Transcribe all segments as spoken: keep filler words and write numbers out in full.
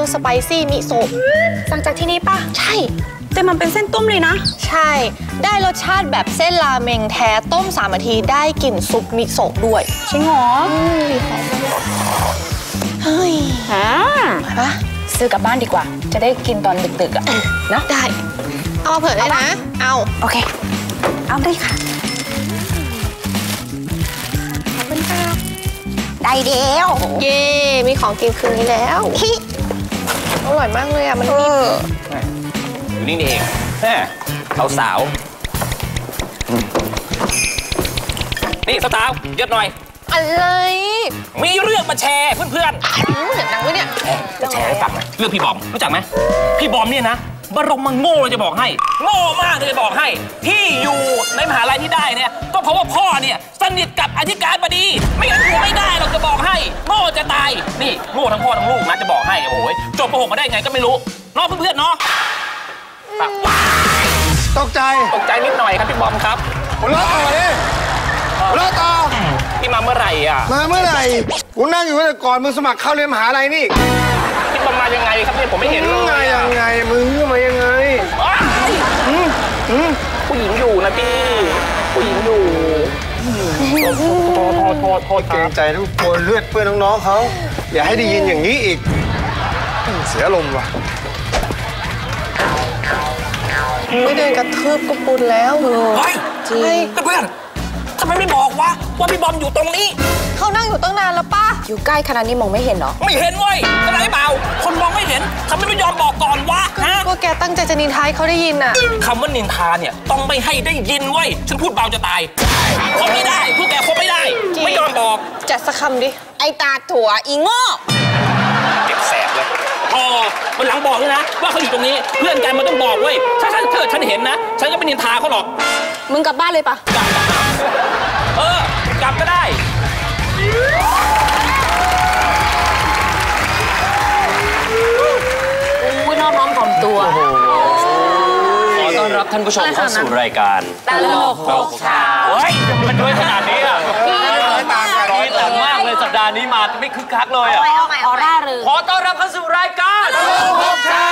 สไปซี่มิโซะสั่งจากที่นี่ป่ะใช่แต่มันเป็นเส้นต้มเลยนะใช่ได้รสชาติแบบเส้นราเมงแท้ต้มสามนาทีได้กลิ่นซุปมิโซะด้วยจริงเหรอเฮ้ยอ่าปะซื้อกลับบ้านดีกว่าจะได้กินตอนดึกๆอ่ะนะได้เอาเผื่อได้นะเอาโอเคเอาได้ค่ะขอบคุณค่ะได้เดียวเย่มีของกินคืนนี้แล้วอร่อยมากเลยอ่ะมันมีอยู่นี่นี่เองแม่สาวสาวนี่สาวๆเยอะหน่อยอะไรมีเรื่องมาแชร์เพื่อนๆเสียงดังไหมเนี่ยจะแชร์ให้ฟังเรื่องพี่บอมรู้จักไหมพี่บอมเนี่ยนะบรมมันโง่เลยจะบอกให้โง่มากเลยจะบอกให้พี่อยู่ในมหาลัยที่ได้เนี่ยก็เพราะว่าพ่อเนี่ยสนิทกับอธิการบดีไม่งั้นอยู่ไม่ได้เราจะบอกให้โง่จะตายนี่โง่ทั้งพ่อทั้งลูกนะจะบอกให้โอ้ยจบป.หกมาได้ไงก็ไม่รู้น้องเพื่อนๆเนาะตกใจตกใจนิดหน่อยครับพี่บอมครับหัวเราะต่อเลยหัวเราะต่อพี่มาเมื่อไหร่อ่ะมาเมื่อไหร่กูนั่งอยู่ตั้งแต่ก่อนมึงสมัครเข้าเรียนมหาลัยนี่พี่บอมมายังไงครับเนี่ยผมไม่เห็นเลยมายังไงมึงมายังไงผู้หญิงอยู่นะพี่ผู้หญิงอยู่โทษโทษโทษโทษเกรงใจทุกคนเลือดเพื่อนน้องๆเขาอย่าให้ได้ยินอย่างนี้อีกเสียลมว่ะไม่เดินกระทืบก็ปุนแล้วเฮ้ยจริงเพื่อนทำไมไม่บอกวะว่าพี่บอมอยู่ตรงนี้เขานั่งอยู่ตั้งนานแล้วป้าอยู่ใกล้ขนาดนี้มองไม่เห็นเหรอไม่เห็นเว้ยอะไรเปล่าคนมองไม่เห็นทำไมไม่ยอมบอกก่อนวะฮะก็แกตั้งใจจะนินทาให้เขาได้ยินน่ะคำว่านินทาเนี่ยต้องไม่ให้ได้ยินเว้ยฉันพูดเบาจะตายคนไม่ได้พวกแกคนไม่ได้ไม่ยอมบอกจัดสักคำดิไอตาถั่วอีโง่เก็บแสบเลยพอวันหลังบอกเลยนะว่าเขาอยู่ตรงนี้เพื่อนกันมันต้องบอกเว้ยถ้าฉันเธอฉันเห็นนะฉันก็ไม่นินทาเขาหรอกมึงกลับบ้านเลยปะกลับเออกลับก็ได้อุ้ยน้องน้องถ่อมตัวขอต้อนรับท่านผู้ชมเข้าสู่รายการตลกโปกชาเฮ้ยมันด้วยขนาดนี้อ่ะร้อยต่างมากเลยสัปดาห์นี้มาไม่คึกคักเลยอ่ะเอาใหม่เอาร่าเริงขอต้อนรับเข้าสู่รายการตลกโปกชา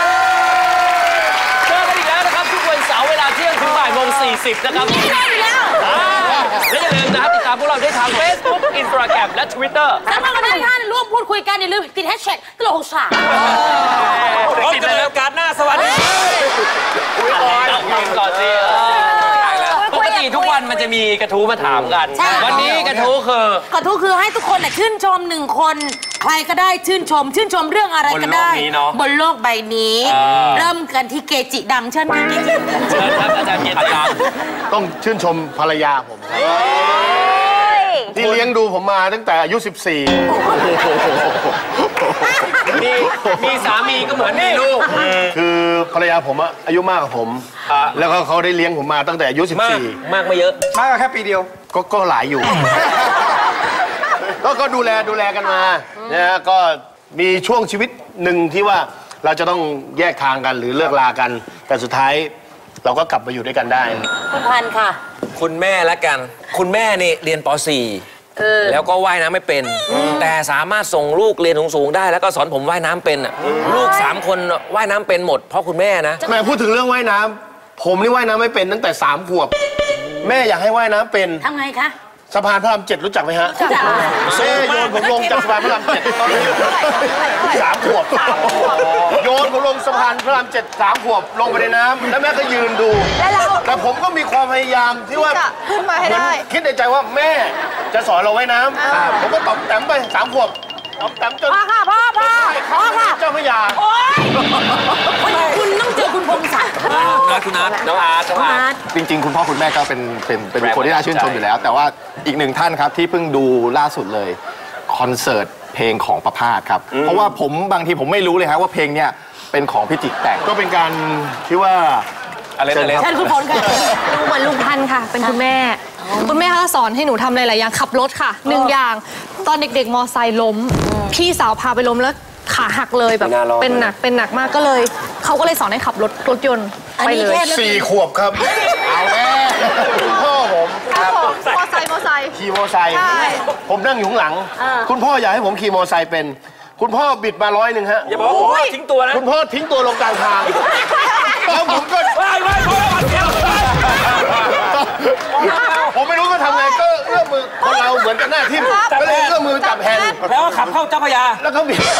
เจอกันอีกแล้วนะครับทุกวันเสาร์เวลาเที่ยงถึงบ่ายโมงสี่สิบนะครับและอย่าลืมนะครับติดตามพวกเราได้ทาง Facebook Instagram และ Twitter สำหรับวันนี้ท่านร่วมพูดคุยกันอย่าลืมติดแฮชแท็กตลกโปกชาติดในรายการหน้าสวัสดีอุ้ยก่อนก่อนสิปกติทุกวันมันจะมีกระทู้มาถามกันวันนี้กระทู้คือกระทู้คือให้ทุกคนชื่นชมหนึ่งคนใครก็ได้ชื่นชมชื่นชมเรื่องอะไรก็ได้บนโลกใบนี้เริ่มกันที่เกจิดังเชิญค่ะเกจิเชิญครับอาจารย์เกจิดังต้องชื่นชมภรรยาผมที่เลี้ยงดูผมมาตั้งแต่อายุสิบสี่มีมีสามีก็เหมือนมีลูกคือภรรยาผมอายุมากกว่าผมแล้วก็เขาได้เลี้ยงผมมาตั้งแต่อายุสิบสี่มากไม่เยอะมากแค่ปีเดียวก็ก็หลายอยู่ก็ก็ดูแลดูแลกันมานะฮะก็มีช่วงชีวิตหนึ่งที่ว่าเราจะต้องแยกทางกันหรือเลิกลากันแต่สุดท้ายเราก็กลับมาอยู่ด้วยกันได้คุณพันธ์ค่ะคุณแม่ละกันคุณแม่นี่เรียนป สี่แล้วก็ว่ายน้ำไม่เป็นแต่สามารถส่งลูกเรียนสูงๆได้แล้วก็สอนผมว่ายน้ำเป็นลูกสามคนว่ายน้ำเป็นหมดเพราะคุณแม่นะแม่พูดถึงเรื่องว่ายน้ำผมนี่ว่ายน้ำไม่เป็นตั้งแต่สามขวบแม่อยากให้ว่ายน้ำเป็นทำไงคะสะพานพระรามเจ็ดรู้จักไหมฮะรู้จักแม่โยนผมลงจากสะพานพระรามเจ็ดตอนนี้สามขวบโยนผมลงสะพานพระรามเจ็ดสามขวบลงไปในน้ำแล้วแม่ก็ยืนดูแต่ผมก็มีความพยายามที่ว่าขึ้นมาให้ได้คิดในใจว่าแม่จะสอนเราว่ายน้ำผมก็ตอบแต้มไปสามขวบตอบแต้มจนพ่อค่ะพ่อพ่อพ่อค่ะเจ้าพระยาโอ๊ยคุณต้องเจอคุณพงศักดิ์นะคุณนัทน้องอาร์ตน้องอาร์ตจริงๆคุณพ่อคุณแม่ก็เป็นเป็นเป็นคนที่น่าชื่นชมอยู่แล้วแต่ว่าอีกหนึ่งท่านครับที่เพิ่งดูล่าสุดเลยคอนเสิร์ตเพลงของประภาสครับเพราะว่าผมบางทีผมไม่รู้เลยครับว่าเพลงเนี้ยเป็นของพี่จิกแต่งก็เป็นการที่ว่าอะไรอะไรเชิญคุณพลค่ะดูเหมือนลุงพันธ์ค่ะเป็นคุณแม่คุณแม่เขาสอนให้หนูทำหลายๆอย่างขับรถค่ะหนึ่งอย่างตอนเด็กๆมอไซค์ล้มพี่สาวพาไปล้มแล้วขาหักเลยแบบเป็นหนักเป็นหนักมากก็เลยเขาก็เลยสอนให้ขับรถรถยนต์ไปเลยสี่ขวบครับเอาแม่พ่อผมมอไซค์มอไซค์ขี่มอไซค์ผมนั่งอยู่ข้างหลังคุณพ่ออยากให้ผมขี่มอไซค์เป็นคุณพ่อบิดมาร้อยหนึ่งฮะอย่าบอกว่าผมว่าทิ้งตัวนะคุณพ่อทิ้งตัวลงกลางทางแล้วผมก็ไม่ไม่พอแล้วเดี๋ยวผมไม่รู้ก็ทำไงก็เอื้อมมือคนเราเหมือนกันหน้าทิ่มก็เลยเอื้อมมือจับแฮนด์แล้วก็ขับเข้าเจ้าพระยาแล้วก็บิด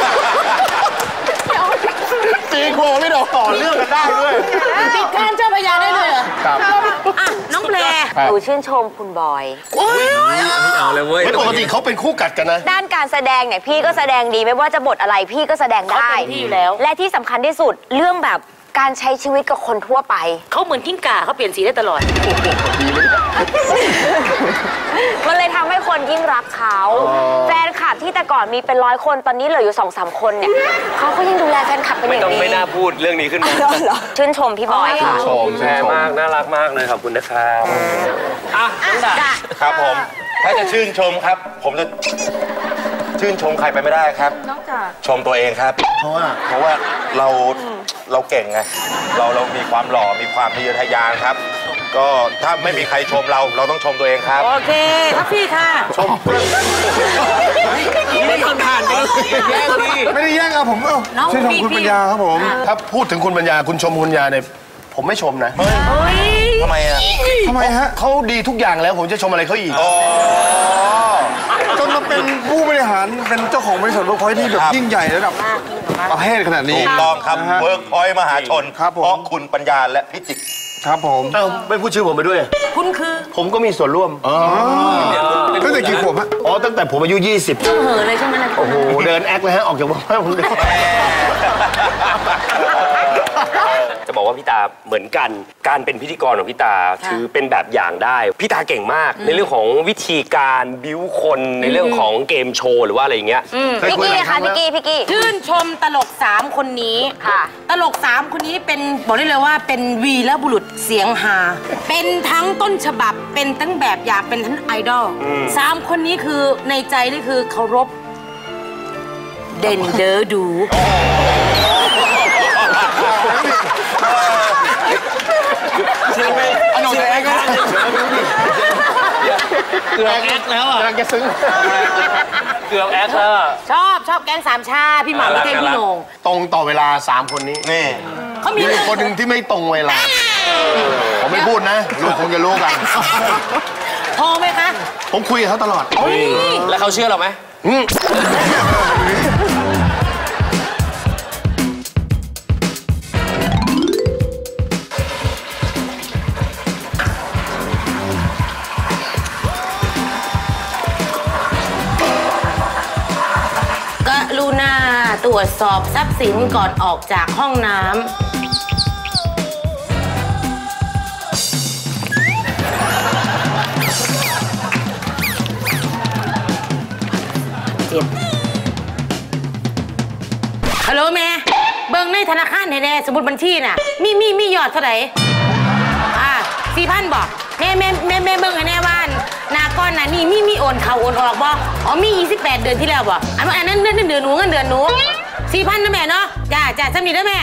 ตีโคไม่ดอกต่อเรื่องกันได้ด้วยปิดการเจ้าพระยาได้เลยเหรอครับอ่ะน้องแพรหนูชื่นชมคุณบอยเอาเลยเว้ยปกติเขาเป็นคู่กัดกันนะด้านการแสดงเนี่ยพี่ก็แสดงดีไม่ว่าจะบทอะไรพี่ก็แสดงได้เขาเต็มที่อยู่แล้วและที่สำคัญที่สุดเรื่องแบบการใช้ชีวิตกับคนทั่วไปเขาเหมือนกิ้งก่าเขาเปลี่ยนสีได้ตลอดมันเลยทำให้คนยิ่งรักเขาแฟนคลับที่แต่ก่อนมีเป็นร้อยคนตอนนี้เหลืออยู่สองสามคนเนี่ยเขาก็ยังดูแลแฟนคลับเป็นอไม่ย่างต้องดีไม่น่าพูดเรื่องนี้ขึ้นมาชื่นชมพี่บอยค่ะชมแม่มากน่ารักมากเลยขอบคุณนะครับอ่ะน้องดาครับผม ถ้าจะชื่นชมครับ ผมจะชื่นชมใครไปไม่ได้ครับนอกจากชมตัวเองครับเพราะว่าเพราะว่าเราเราเก่งไง เราเรามีความหล่อ มีความทะเยอทะยานครับ ก็ถ้าไม่มีใครชมเรา เราต้องชมตัวเองครับโอเคครับพี่ค่ะไม่ต้องผ่านไปแย่งพี่ไม่ได้แย่งอะผมเอ้าน้องชื่นชมพี่คุณปัญญาครับผม ถ้าพูดถึงคุณปัญญาคุณชมคุณปัญญาเนี่ยผมไม่ชมนะเฮ้ยทำไมอ่ะทำไมฮะเขาดีทุกอย่างแล้วผมจะชมอะไรเขาอีกจนมาเป็นผู้บริหารเป็นเจ้าของบริษัทเวิร์กพอยท์ที่แบบครับยิ่งใหญ่ระดับประเทศขนาดนี้ถูกต้องครับนะฮะเวิร์กพอยต์มหาชนครับผมเพราะคุณปัญญาและพิจิตรครับผมเอ้าไม่พูดชื่อผมไปด้วยคุณคือผมก็มีส่วนร่วมตั้งแต่กี่ขวบฮะอ๋อตั้งแต่ผมอายุยี่สิบเห่อเลยใช่ไหมล่ะโอ้โหเดินแอคเลยฮะออกจากบ้านผมเดินจะบอกว่าพี่ตาเหมือนกันการเป็นพิธีกรของพี่ตาถือเป็นแบบอย่างได้พี่ตาเก่งมากในเรื่องของวิธีการบิ้วคนในเรื่องของเกมโชว์หรือว่าอะไรอย่างเงี้ยพี่กี้ค่ะพี่กี้พี่กี้ชื่นชมตลกสามคนนี้ค่ะตลกสามคนนี้เป็นบอกได้เลยว่าเป็นวีรบุรุษเสียงฮาเป็นทั้งต้นฉบับเป็นทั้งแบบอย่างเป็นทั้งไอดอลสามคนนี้คือในใจนี่คือเคารพเด่นเดอดูอันนนแอคก็เกือบแอคแล้วอ่ะกำลังจะซึ้งเกือบแอคแล้วอะชอบชอบแกงสามชาพี่หม่ำพี่เท่งพี่โหน่งตรงต่อเวลาสามคนนี้นี่เขามีมีเรื่องคนหนึ่งที่ไม่ตรงเวลา ผมไม่พูดนะลูกคงจะรู้กันโทรไหมคะผมคุยกับเขาตลอดแล้วเขาเชื่อเราไหมอืมกรุณาตรวจสอบทรัพย์สินก่อนออกจากห้องน้ำเจ็บฮัลโหลแม่เบิ่งในธนาคารแน่ๆสมุดบัญชีน่ะ มีมีมียอดเท่าไหร่อ่าสี่พันบอกแม่แม่แม่แม่เบิ่งให้แน่ว่านหนาก้อนน่ะนี่มีมีโอนเข้าโอนออกบ่อ๋อมียี่สิบแปดเดือนที่แล้วบ่อันอันนั้นเดือนเดือนหนูเงินเดือนหนูสี่พันนะแม่เนาะจ้าจ้าสำนีนะแม่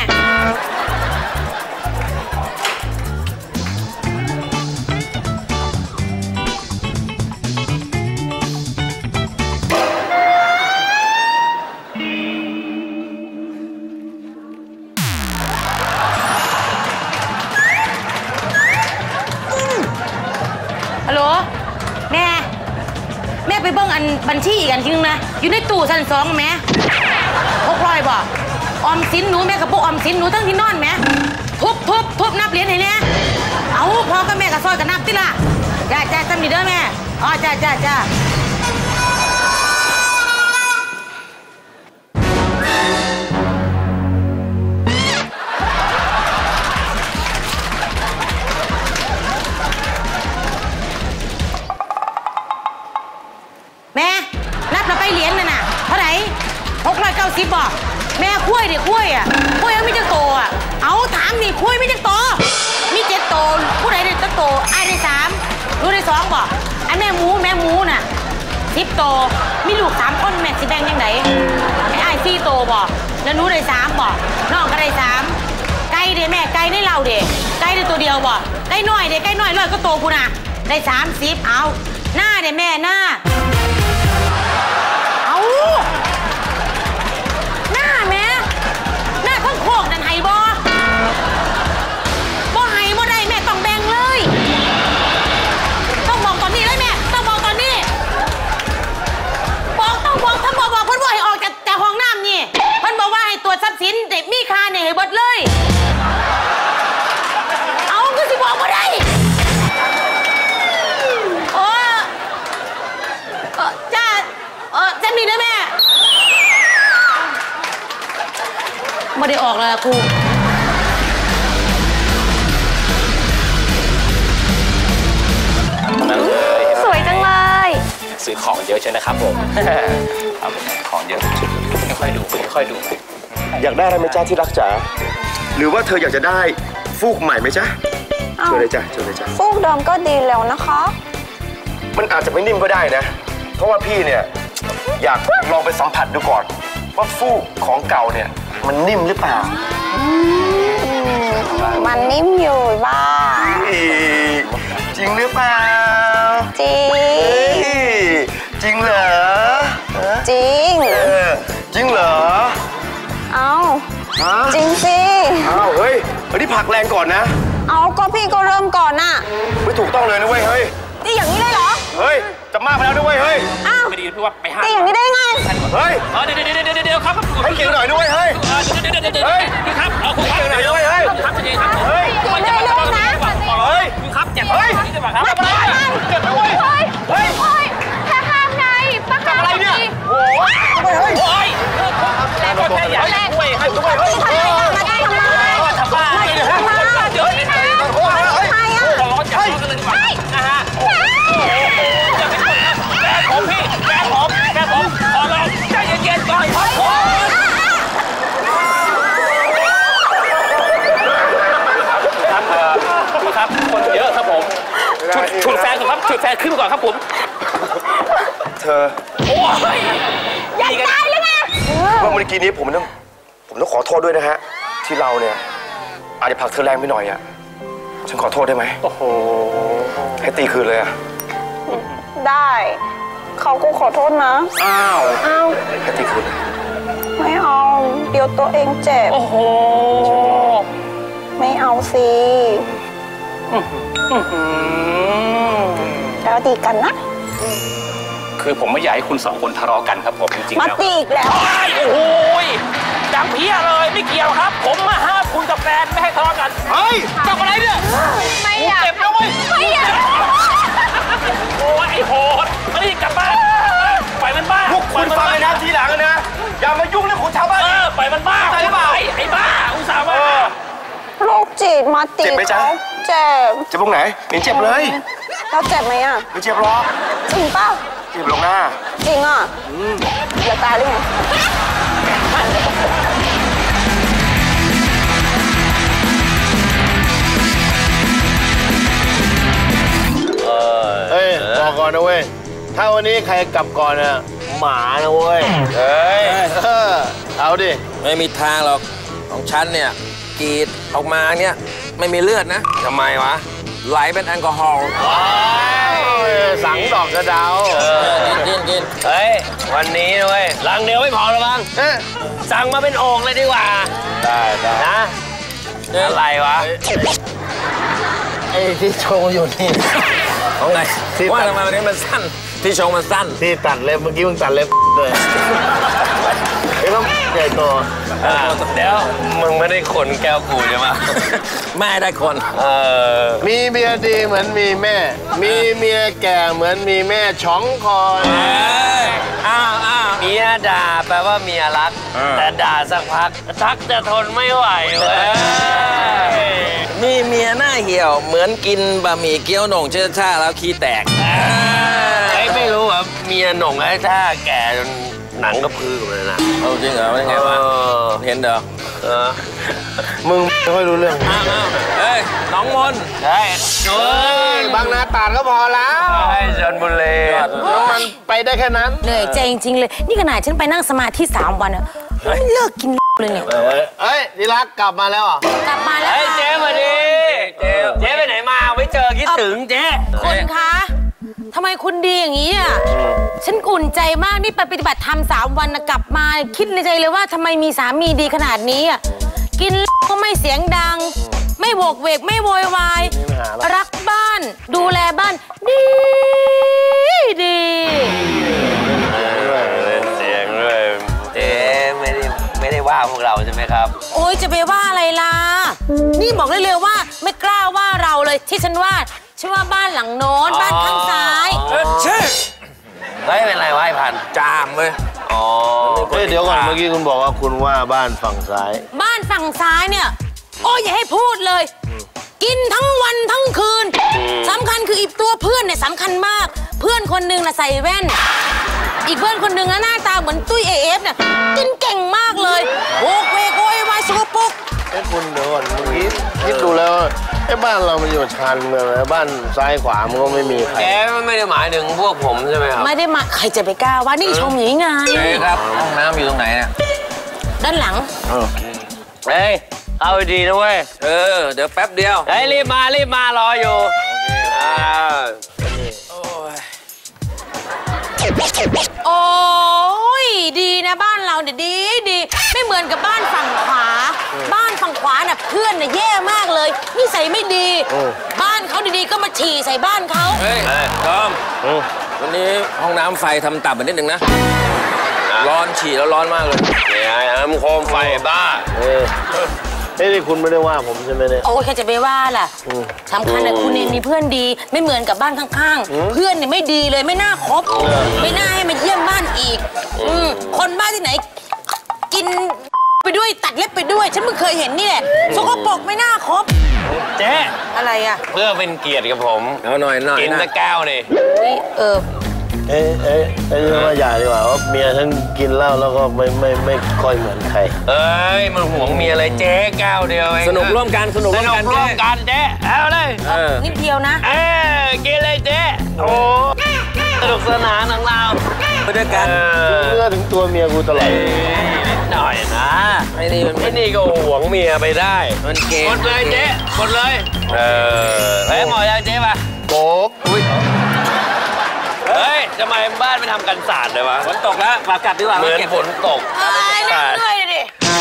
ฮัลโหลแม่แม่ไปเบิ่งอันบัญชีอีกอันทีนึงนะอยู่ในตู้ชั้นสองแม่หกร้อยบ่ออมสินหนูแม่กับพวกออมสินหนูทั้งที่นอนแม่ทุบทุบทุบนับเหรียญให้เนี่ยเอาพอกับแม่กับซอยกับนับติล่ะจ้าจ้าจำดีเด้อแม่อ๋อจ้าจ้าจ้าแม่นับเราไปเหรียญน่ะน่ะเท่าไหร่หกร้อยเก้าสิบบ่แม่คุ้ยดิคุ้ยอ่ะคุ้ยมันไม่จะโตอ่ะเอาถามดิคุ้ยไม่จะโตมีเจ็ดโตผู้ใดได้ตั้งโตไอ้ได้สามรู้ได้สองบ่ไอ้แม่หมูแม่หมูน่ะสิบโตมีลูกสามคนแม่สิแบ่งยังไงไอ้ไอ้สี่โตบ่แล้วหนูได้สามบ่น้องก็ได้สามไก่เด้แม่ไก่ได้เราเด้ไก่ได้ตัวเดียวบ่ไก่น้อยเด้ไก่น้อยร้อยก็โตกูน่ะได้สามสิบเอาหน้าเด้แม่หน้าเอาพี่นะแม่ไม่ได้ออกเลยครูสวยจังเลยซื้อของเยอะใช่ไหมครับผมครับของเยอะค่อยๆดูค่อยๆดูอยากได้อะไรไหมจ้าที่รักจ๋าหรือว่าเธออยากจะได้ฟูกใหม่ไหมจ๊ะเชิญเลยจ้ะเชิญเลยจ้ะฟูกเดิมก็ดีแล้วนะคะมันอาจจะไม่นิ่มก็ได้นะเพราะว่าพี่เนี่ยอยากลองไปสัมผัสดูก่อนว่าฟูกของเก่าเนี่ยมันนิ่มหรือเปล่ามันนิ่มอยู่บ้างจริงหรือเปล่าจริงจริงเหรอจริงเออจริงเหรอเอาฮะจริงสิอ้าวเฮ้ยอันนี้ผลักแรงก่อนนะเอาก็พี่ก็เริ่มก่อนน่ะไม่ถูกต้องเลยนะเว้ยเฮ้ยนี่อย่างนี้เลยเหรอเฮ้ยจะมากไปแล้วด้วยเฮ้ยอ้าวไม่ดีพี่ว่าไปหานี่อย่างนี้ได้ไงเฮ้ยเออเดี๋ยวเดี๋ยวเดี๋ยวเดี๋ยวครับให้เกียรติหน่อยด้วยเฮ้ยเดี๋ยวเดี๋ยวเดี๋ยวพี่ครับเอาคุณครับให้เกียรติหน่อยด้วยเฮ้ยครับเดี๋ยวครับเฮ้ยคุณจะมาทำอะไรเฮ้ยคุณครับเจ็บเฮ้ยเจ็บครับเจ็บไหมเว้ยเฮ้ยเฮ้ยเฮ้ยแค่ห้ามไงป้าห้ามอะไรเนี่ยสิโอ้ยเฮ้ยโอ้ยแล้วก็แค่อยากช่วยให้ช่วยเฮ้ยทำไมทำไมทำบ้าเลยนะเดี๋ยวนี่นะโอ้ยเฮ้ยทำไมอ่ะขอร้องจับกันเลยดีกว่านะฮะแกผมพี่แกผมแกผมขอร้องใจเย็นๆก่อนครับผมครับคนเยอะครับผมฉุดแฟนก่อนครับฉุดแฟนขึ้นก่อนครับผมเธอโอ้ยอยากตายเลยไงเมื่อเมื่อกี้นี้ผมต้องผมต้องขอโทษด้วยนะฮะที่เราเนี่ยอาจจะผลักเธอแรงไปหน่อยอ่ะฉันขอโทษได้ไหมโอ้โหให้ตีคืนเลยอ่ะได้ เขาก็ขอโทษนะอ้าวอ้าวให้ตีคืนเลยไม่เอา เดี๋ยวตัวเองเจ็บโอ้โหไม่เอาสิแล้วดีกันนะคือผมไม่อยากให้คุณสองคนทะเลาะกันครับผมจริงๆมาแล้วตีอีกแล้วโอ้โหดังเพี้ยเลยไม่เกี่ยวครับ ผมมาห้ามคุณกับแฟนไม่ให้ทะเลาะกันเฮ้ยจับอะไรเนี่ยไม่อยากเจ็บนะเว้ยไม่อยากโอ้ยไอ้โหดมาดิกลับบ้านปล่อยมันบ้าพวกคุณฟังเลยนะทีหลังนะ อย่ามายุ่งเรื่องของชาวบ้านเออปล่อยมันบ้าใจหรือเปล่าไอ้บ้าอุตส่าห์มาโรคจิตมาตีเจ็บไหมจ๊ะเขาเจ็บเจ็บตรงไหนเห็นเจ็บเลยแล้วเจ็บไหมอ่ะไม่เจ็บหรอกจริงเปล่าเจ็บลงหน้าจริงอ่ะอยากตายหรือไงเฮ้ยบอกก่อนนะเว้ย ถ้าวันนี้ใครกลับก่อนน่ะหมานะเว้ย เฮ้ย เอาดิไม่มีทางหรอกของฉันเนี่ยกรีดออกมาเนี่ยไม่มีเลือดนะทำไมวะไหลเป็นแอลกอฮอล์สังดอกกระเดากินกินกินเฮ้ย วันนี้นะเว้ยลังเดียวไม่พอหรอบ้างเอ๊ะสั่งมาเป็นโอ่งเลยดีกว่าได้ได้นะ อะไรวะไอ้ที่โชว์อยู่นี่เอาไงที่ว่าตัดทำไมวันนี้มันสั้นที่ชงมันสั้นที่ตัดเล็บเมื่อกี้มึงตัดเล็บเลยไอ้ต้องใหญ่โตอ่าเดี๋ยวมึงไม่ได้ขนแก้วกูใช่ไหมแม่ได้คนเออมีเมียดีเหมือนมีแม่ มีเมียแก่เหมือนมีแม่ช้องคอยอ้าวอ้าวเมียด่าแปลว่าเมียรัก แต่ด่าสักพักชักจะทนไม่ไหวเว้ยมีเมียหน้าเหี่ยวเหมือนกินบะหมี่เกี๊ยวหน่งเชื่อชาแล้วขี้แตกไอ้ไม่รู้ว่าเมียหน่งไอ้ถ้าแก่จนหนังก็พือเลยนะเอาจริงเหรอเป็นไงวะเออเห็นเด้อเออมึงไม่ค่อยรู้เรื่องอ้าวอ้าวเฮ้ยน้องมนใช่เฮ้เฮ้ยยบางนาตราดก็พอแล้วใช่ชนบุรีมันไปได้แค่นั้นเหนื่อยใจจริงๆเลย นี่ขนาดฉันไปนั่งสมาธิสามวันอะไม่เลิกกินเลยเนี่ยเอ้ยที่รักกลับมาแล้วเหรอ่ะกลับมาแล้วเฮ้ยเจ๊มาดิเจ๊เจ๊ไปไหนมาไม่เจอคิดถึงเจ๊คุณคะทำไมคุณดีอย่างนี้อ่ะฉันอุ่นใจมากนี่ไปปฏิบัติธรรมสามวันนะกลับมาคิดในใจเลยว่าทำไมมีสามีดีขนาดนี้อ่ะกินก็ไม่เสียงดัง ไม่โวกเวกไม่โวยวายรักบ้านดูแลบ้านดีดีเสียงด้วยเจ๊ไม่ได้ไม่ได้ว่าพวกเราใช่ไหมครับโอ้ยจะไปว่าอะไรล่ะนี่บอกได้เลยว่าไม่กล้าว่าเราเลยที่ฉันว่าฉันว่าบ้านหลังโน้นบ้านข้างซ้ายเชื่อเฮ้ยเป็นไรวะไอ้พันจามเว้ยเดี๋ยวก่อนเมื่อกี้คุณบอกว่าคุณว่าบ้านฝั่งซ้ายบ้านฝั่งซ้ายเนี่ยโอ้ยอย่าให้พูดเลยกินทั้งวันทั้งคืนสำคัญคืออีกตัวเพื่อนเนี่ยสำคัญมากเพื่อนคนหนึ่งนะใส่แว่นอีกเพื่อนคนหนึ่งนะหน้าตาเหมือนตุ้ยเอฟเนี่ยกินเก่งมากเลยโอกเวกโวยวายสกปรกไอ้คุณเดี๋ยวก่อนเมื่อกี้คิดดูแล้วไอ้บ้านเรามันอยู่ชานเมืองนะบ้านซ้ายขวามันก็ไม่มีใครแกไม่ได้หมายถึงพวกผมใช่ไหมครับไม่ได้มาใครจะไปกล้าว่านี่ชมอย่างนี้ไงใช่ครับห้องน้ำอยู่ตรงไหนเนี่ยด้านหลังเฮ้ยเอาดีนะเว้ยเออเดี๋ยวแป๊บเดียวเฮ้ยรีบมารีบมารออยู่โอ้ยดีนะบ้านเราเนี่ยดีดีไม่เหมือนกับบ้านฝั่งขวาบ้านฝั่งขวาน่ะเพื่อนน่ะแย่มากเลยนิสัยไม่ดีบ้านเขาดีๆก็มาฉี่ใส่บ้านเขาเฮ้ยทอมวันนี้ห้องน้ำไฟทำต่ำไปนิดนึงนะร้อนฉี่แล้วร้อนมากเลยเนี่ยน้ำโคมไฟบ้าเออเฮ้ยคุณไม่ได้ว่าผมใช่ไหมเนี่ยโอ้ยใครจะไปว่าล่ะสำคัญนะคุณเนี่ยมีเพื่อนดีไม่เหมือนกับบ้านข้างๆเพื่อนเนี่ยไม่ดีเลยไม่น่าคบไม่น่าให้มาเยี่ยมบ้านอีกคนบ้านที่ไหนกินไปด้วยตัดเล็บไปด้วยฉันเพิ่งเคยเห็นนี่แหละสกปรกไม่น่าคบเจ๊อะไรอ่ะเพื่อเป็นเกียรติกับผมเอาหน่อยหน่อยกินตะแก้วนี่เออเอ๊ะเอ๊ะเอ๊ะว่าอย่าดีกว่าว่าเมียฉันกินเหล้าแล้วก็ไม่ไม่ไม่ค่อยเหมือนใครเอ้ยมันห่วงเมียเลยเจ๊แก้วเดียวเองสนุกร่วมกันสนุกร่วมกันร่วมกันเจ๊เอาเลยนิดเดียวนะเออกินเลยเจ๊โอ้สนุกสนานของเราไปด้วยกันเมื่อถึงตัวเมียกูตลอดนิดหน่อยนะไอ้นี่มันไอ้นี่ก็ห่วงเมียไปได้มันเก่งหมดเลยเจ๊หมดเลยเออไปหมดยังเจ๊ป่ะโป๊กอุ้ยเฮ้ยทำไมบ้านไม่ทำกันศาสตร์เลยวะฝนตกแล้วมากลับดีกว่าเหมือนฝนตกเอ้ยนั่งด้วยดิ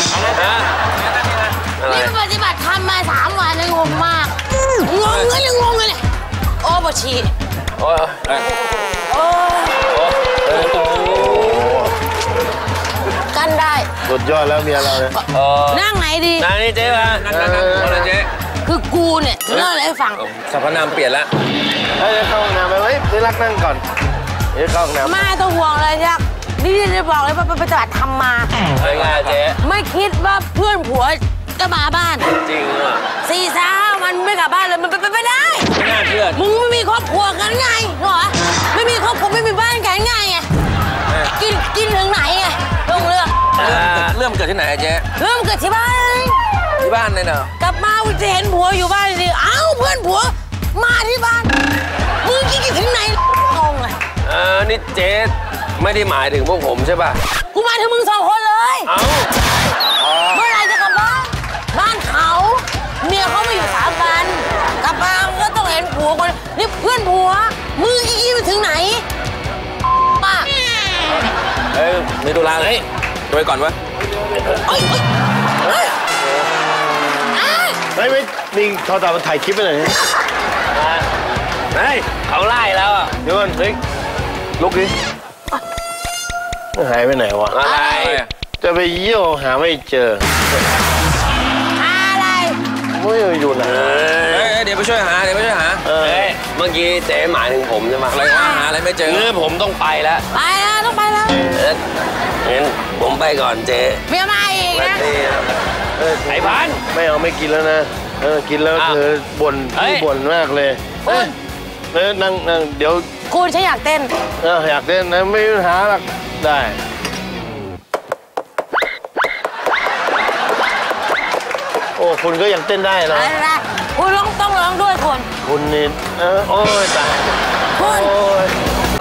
นี่ปฏิบัติทำมาสามวันเลยงงมากงงเลยงงเลยโอ้บชีโอ้โอ้กันได้สุดยอดแล้วเมียเราเนี่ยนั่งไหนดีนั่งนี่เจ๊ป่ะนั่งนั่งนั่งนั่งเจ๊คือกูเนี่ยจะเล่าอะไรให้ฟังสรรพนามเปลี่ยนแล้วเฮ้ยเข้าห้องน้ำไปเฮ้ยไปรักนั่งก่อนเดี๋ยวเข้าห้องน้ำไม่ต้องห่วงเลยยักษ์นี่จะบอกเลยว่าไปปฏิบัติทำมาอะไรไงเจ๊ไม่คิดว่าเพื่อนผัวจะมาบ้านจริงอ่ะสี่สามมันไม่กลับบ้านเลยมันไปไม่ได้ไม่น่าเชื่อมึงไม่มีครอบครัวกันไงเหรอไม่มีครอบครัวไม่มีบ้านกันไงไงกินกินถึงไหนไงลงเรื่องเริ่มเกิดที่ไหนเจ๊เริ่มเกิดที่บ้านที่บ้านเลยเนาะกลับมาจะเห็นผัวอยู่บ้านดิเอ้าเพื่อนผัวมาที่บ้านมึงกินถึงไหนงงเลยเออนี่เจ๊ไม่ได้หมายถึงพวกผมใช่ป่ะกูหมายถึงมึงสองคนเลยเอ้าเมื่อไรจะกลับบ้านบ้านเขาเมียเขาไม่อยู่สามวันกลับมาก็ต้องเห็นผัวคนนี่เพื่อนผัวมึงกินไปถึงไหนป้าเอ้ยมีตุลาเลยไปก่อนวะเฮ้ยเฮ้ยไม่ไม่มีเขาตามมาถ่ายคลิปไปหน่อยเฮ้ยเขาไล่แล้วอ่ะเดี๋ยวก่อนเฮ้ยลุกดิหายไปไหนวะอะไรจะไปเยี่ยวหาไม่เจออะไรไม่อยู่ไหนเดี๋ยวไปช่วยหาเดี๋ยวไปช่วยหาเฮ้ยเมื่อกี้เจ๊หมายถึงผมใช่ไหมอะไรว่าหาอะไรไม่เจอเออผมต้องไปแล้วไปแล้วต้องไปแล้วงั้นผมไปก่อนเจ๊เมียมาอีกนะไอ้พันไม่เอาไม่กินแล้วนะเออกินแล้วเธอบ่นที่บ่นมากเลยเออนั่งนั่งเดี๋ยวคุณฉันอยากเต้นเอออยากเต้นนะไม่มีปัญหาหรอกได้โอ้คุณก็ยังเต้นได้นะอะไรคุณร้องต้องร้องด้วยคุณคุณนี่เออโอ้ยตายคุณโอ้ย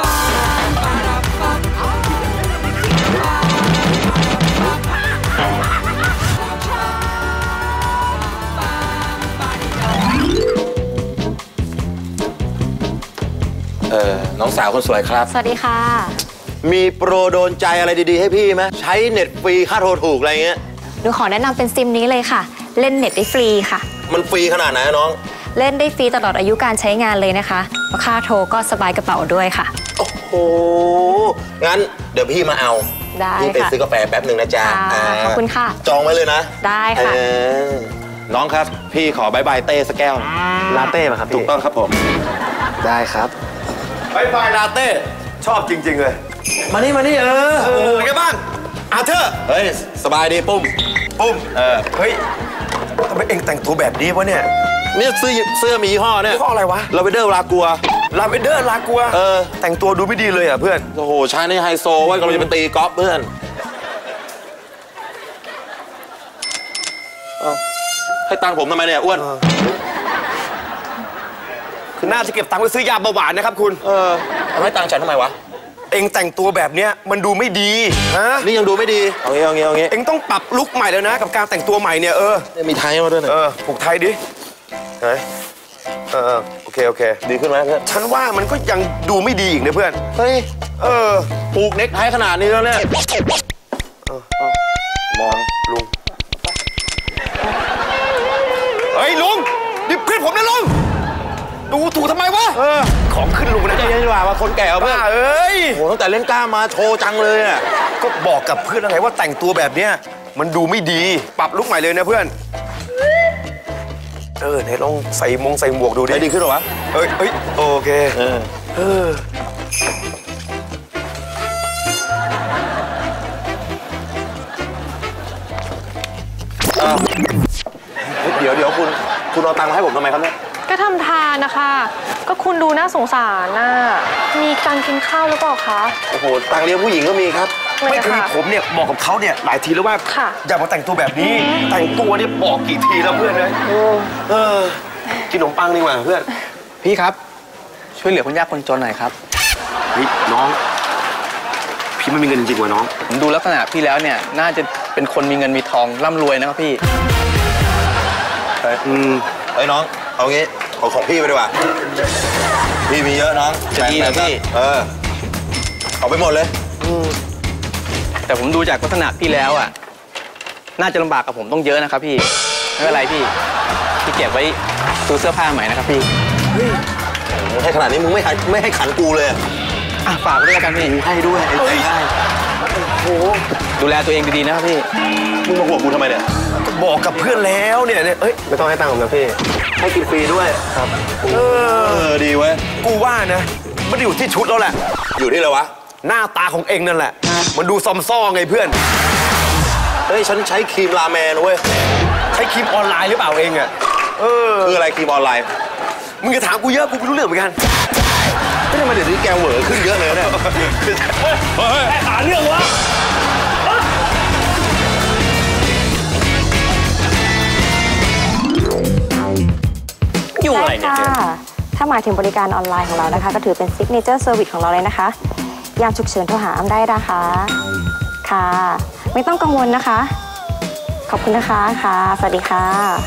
เออน้องสาวคนสวยครับสวัสดีค่ะมีโปรโดนใจอะไรดีๆให้พี่ไหมใช้เน็ตฟรีค่าโทรถูกอะไรเงี้ยหนูขอแนะนำเป็นซิมนี้เลยค่ะเล่นเน็ตได้ฟรีค่ะมันฟรีขนาดไหนน้องเล่นได้ฟรีตลอดอายุการใช้งานเลยนะคะค่าโทรก็สบายกระเป๋าด้วยค่ะโอ้โหงั้นเดี๋ยวพี่มาเอาได้พี่ไปซื้อกาแฟแป๊บหนึ่งนะจ๊ะขอบคุณค่ะจองไว้เลยนะได้ค่ะน้องครับพี่ขอบายบายเต้สักแก้วลาเต้ป่ะครับถูกต้องครับผมได้ครับบายบายลาเต้ชอบจริงๆเลยมานี่มานี่เออเป็นไงบ้างอาเธอร์เฮ้ยสบายดีปุ้มปุ้มเออเฮ้ยทำไมเอ็งแต่งตัวแบบนี้วะเนี่ยเนี่ยเสื้อเสื้อมียี่ห้อเนี่ยยี่ห้ออะไรวะลาเวนเดอร์ลากัวลาเวนเดอร์ลากัวเออแต่งตัวดูไม่ดีเลยอ่ะเพื่อนโอ้โหชายนี่ไฮโซไว้กำลังจะไปตีกอล์ฟเพื่อนให้ตังค์ผมทำไมเนี่ยอ้วนคือน่าจะเก็บตังค์ไว้ซื้อยาเบาหวานนะครับคุณเออให้ตังค์ฉันทำไมวะเอ็งแต่งตัวแบบเนี้ยมันดูไม่ดีฮะนี่ยังดูไม่ดีเอางี้เอางี้เอางี้เอ็งต้องปรับลุคใหม่แล้วนะกับการแต่งตัวใหม่เนี่ยเออมีไทยมาด้วยนะเออผูกไทยดิเฮ้ยเออโอเคโอเคดีขึ้นไหมเพื่อนฉันว่ามันก็ยังดูไม่ดีอีกนะเพื่อนเฮ้ยเออผูกเน็กไทขนาดนี้แล้วเนี่ยมองลุงเฮ้ยลุงนี่เพื่อนผมนะลุงดูถูกทำไมวะเออของขึ้นลุงนะใจเย็นดีกว่าว่าคนแก่เพื่อนเอ้ยโหตั้งแต่เล่นกล้ามาโชว์จังเลยอ่ะก็บอกกับเพื่อนอะไรว่าแต่งตัวแบบเนี้ยมันดูไม่ดีปรับลุคใหม่เลยนะเพื่อนเออไหนลองใส่มงใส่หมวกดูดิดีขึ้นหรอวะเอ้ยเอ้ยโอเคเออเออเดี๋ยวเดี๋ยวคุณคุณเอาตังค์มาให้ผมทำไมครับเนี่ยก็ทำทานนะคะก็คุณดูน่าสงสารน่ะมีการกินข้าวหรือเปล่าคะโอ้โหตังค์เลี้ยงผู้หญิงก็มีครับไม่คือผมเนี่ยบอกกับเขาเนี่ยหลายทีแล้วว่าอย่ามาแต่งตัวแบบนี้แต่งตัวเนี่ยบอกกี่ทีแล้วเพื่อนเลยเออกินขนมปังดีกว่าเพื่อนพี่ครับช่วยเหลือคนยากคนจนหน่อยครับเฮ้ยน้องพี่ไม่มีเงินจริงๆว่ะน้องผมดูลักษณะพี่แล้วเนี่ยน่าจะเป็นคนมีเงินมีทองร่ำรวยนะครับพี่อืมเฮ้ยน้องเอางี้เอาของพี่ไปดีกว่าพี่มีเยอะน้องจะดีเหรอพี่เออเอาไปหมดเลยแต่ผมดูจากลักษณะพี่แล้วอ่ะน่าจะลำบากกับผมต้องเยอะนะครับพี่ไม่เป็นไรพี่พี่เก็บไว้ซื้อเสื้อผ้าใหม่นะครับพี่ให้ขนาดนี้มึงไม่ไม่ให้ขันกูเลยอ่ะฝากด้วยกันพี่ให้ด้วยไอ้ให้โอ้ดูแลตัวเองดีๆนะครับพี่มึงมาห่วงกูทำไมเนี่ยบอกกับเพื่อนแล้วเนี่ยเนี่ยเอ้ยไม่ต้องให้ตังค์ผมนะพี่ให้กินฟรีด้วยครับเออดีเว้ยกูว่านะมันอยู่ที่ชุดแล้วแหละอยู่ที่อะไรวะหน้าตาของเองนั่นแหละมันดูซอมซ่อไงเพื่อนเฮ้ยฉันใช้ครีมลาแมนเว้ยใช้ครีมออนไลน์หรือเปล่าเองอ่ะเออคืออะไรครีมออนไลน์มึงจะถามกูเยอะกูไม่รู้เรื่องเหมือนกันไม่ได้มาเดี๋ยวนี้แกเหวอขึ้นเยอะเลยเนี่ยเฮ้ยหาเรื่องวะยุ่งอะไรเนี่ยถ้าหมายถึงบริการออนไลน์ของเรานะคะก็ถือเป็นซิกเนเจอร์เซอร์วิสของเราเลยนะคะยามฉุกเฉินโทรหาอ้ำได้นะคะค่ะไม่ต้องกังวลนะคะขอบคุณนะคะค่ะสวัสดีค่ะ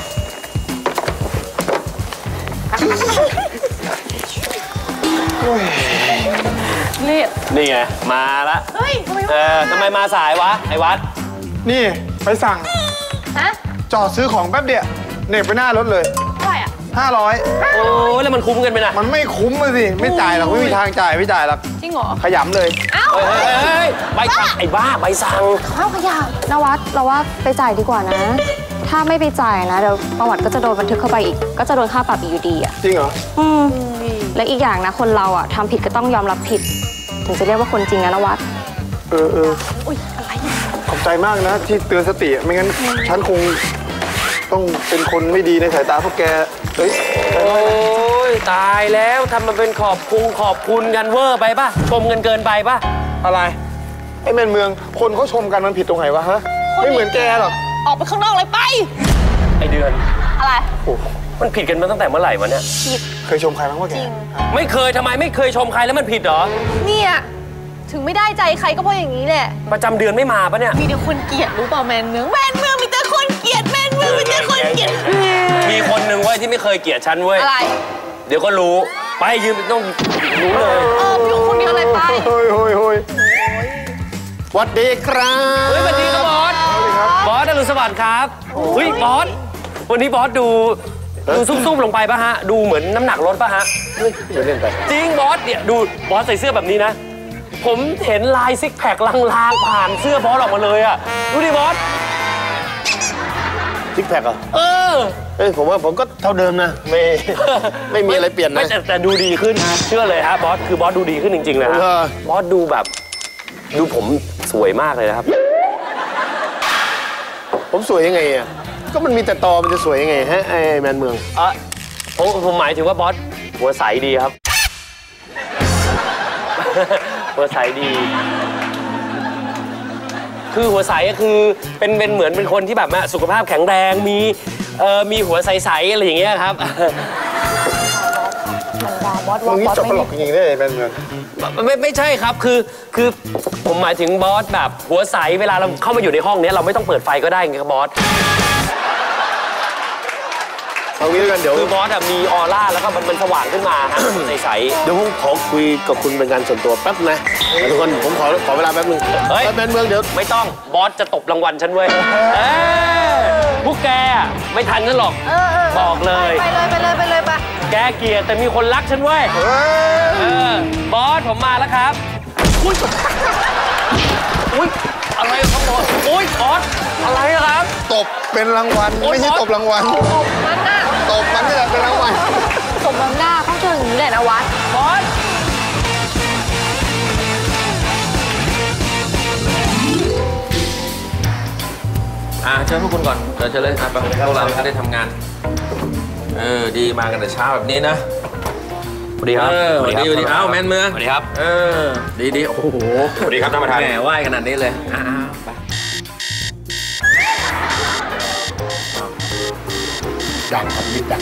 นี่นี่ไงมาละเฮ้ยเออทำไมมาสายวะไอ้วัดนี่ไปสั่งฮะจอดซื้อของแป๊บเดียวเหน็บไปหน้ารถเลยเท่าไหร่อ่ะห้าร้อยโอ้ยแล้วมันคุ้มกันไหมนะมันไม่คุ้มเลยสิไม่จ่ายหรอกไม่มีทางจ่ายไม่จ่ายหรอกจริงเหรอขยำเลยเอ้าใบสั่งไอ้บ้าใบสั่งเอ้าขยำนวัดเราว่าไปจ่ายดีกว่านะถ้าไม่ไปจ่ายนะเดี๋ยวประวัติก็จะโดนบันทึกเข้าไปอีกก็จะโดนค่าปรับอีกอยู่ดีอ่ะจริงเหรออืมและอีกอย่างนะคนเราอ่ะทำผิดก็ต้องยอมรับผิดถึงจะเรียกว่าคนจริงนะนวัดเออเอออุ้ยอะไรขอบใจมากนะที่เตือนสติไม่งั้นฉันคงต้องเป็นคนไม่ดีในสายตาพวกแกเฮ้ยโอ้ยตายแล้วทำมันเป็นขอบคุณขอบคุณกันเวอร์ไปป่ะชมกันเกินไปป่ะอะไรไอ้แม่เมืองคนเขาชมกันมันผิดตรงไหนวะฮะไม่เหมือนแกหรอกออกไปข้างนอกเลยไปไอเดือนอะไรโอ้มันผิดกันมาตั้งแต่เมื่อไหร่วะเนี่ยผิดเคยชมใครบ้างวะแกไม่เคยทำไมไม่เคยชมใครแล้วมันผิดเหรอเนี่ยถึงไม่ได้ใจใครก็เพราะอย่างนี้แหละประจำเดือนไม่มาปะเนี่ยมีแต่คนเกลียดรู้เปล่าแมนเมืองแมนเมืองมีแต่คนเกลียดแมนเมืองมีแต่คนเกลียดมีคนหนึ่งเว้ยที่ไม่เคยเกลียดฉันเว้ยอะไรเดี๋ยวก็รู้ไปยืมต้องรู้เลยเอออยู่คนเดียวอะไรไปโอ้ยโอ้ยโอ้ยสวัสดีครับเฮ้ยสวัสดีครับบอสบอสอรุณสวัสดิ์ครับเฮ้ยบอสวันนี้บอสดูดูซุ่มๆลงไปป่ะฮะดูเหมือนน้ำหนักลดป่ะฮะเฮ้ยเล่นไปจริงบอสเนี่ยดูบอสใส่เสื้อแบบนี้นะผมเห็นลายซิกแพคลางๆผ่านเสื้อบอสออกมาเลยอ่ะดูดิบอสซิกแพคเหรอเออเอ้ยผมว่าผมก็เท่าเดิมนะไม่ไม่มีอะไรเปลี่ยนนะแต่แต่ดูดีขึ้นเชื่อเลยฮะบอสคือบอสดูดีขึ้นจริงๆนะฮะบอสดูแบบดูผมสวยมากเลยนะครับผมสวยยังไงอ่ะก็มันมีแต่ตอมันจะสวยยังไงฮะไอ้แมนเมืองอ่ะผมผมหมายถึงว่าบอสหัวใสดีครับ หัวใสดี คือหัวใสก็คือเป็นเป็นเหมือนเป็นคนที่แบบสุขภาพแข็งแรงมีเอ่อมีหัวใสๆอะไรอย่างเงี้ยครับมึงนี่จบตลกจริงๆได้แมนเมืองไม่ไม่ใช่ครับคือคือผมหมายถึงบอสแบบหัวใสเวลาเราเข้ามาอยู่ในห้องนี้เราไม่ต้องเปิดไฟก็ได้ไงครับบอสเอางี้กันเดี๋ยวคือบอสมีออร่าแล้วก็มันสว่างขึ้นมาฮะใสๆเดี๋ยวผมขอคุยกับคุณเป็นการส่วนตัวแป๊บนะทุกคนผมขอขอเวลาแป๊บนึงเฮ้ยแมนเมืองเดี๋ยวไม่ต้องบอสจะตบรางวัลฉันเว้ยพวกแกไม่ทันฉันหรอกบอกเลยไปเลยไปเลยไปเลยไปแกเกลียดแต่มีคนรักฉันเว้ยบอสผมมาแล้วครับอุ้ยอุ้ยอะไรครับบอสอุ้ยบอสอะไรครับตบเป็นรางวัลไม่ใช่ตบรางวัลตบมันน่ะตบมันนี่แหละเป็นรางวัลตบมันหน้าเขาเจออย่างนี้แหละนะวัดบอสอ่าเชิญพวกคุณก่อนเดี๋ยวเชิญเลยครับพวกเราได้ทำงานเออดีมากันแต่เช้าแบบนี้นะสวัสดีครับสวัสดีสวัสดีเอ้าแมนเมืองสวัสดีครับเออดีดีโอ้โหสวัสดีครับท่านประธานแหมไหว้ขนาดนี้เลยอ้าวไปดังครับนิดดัง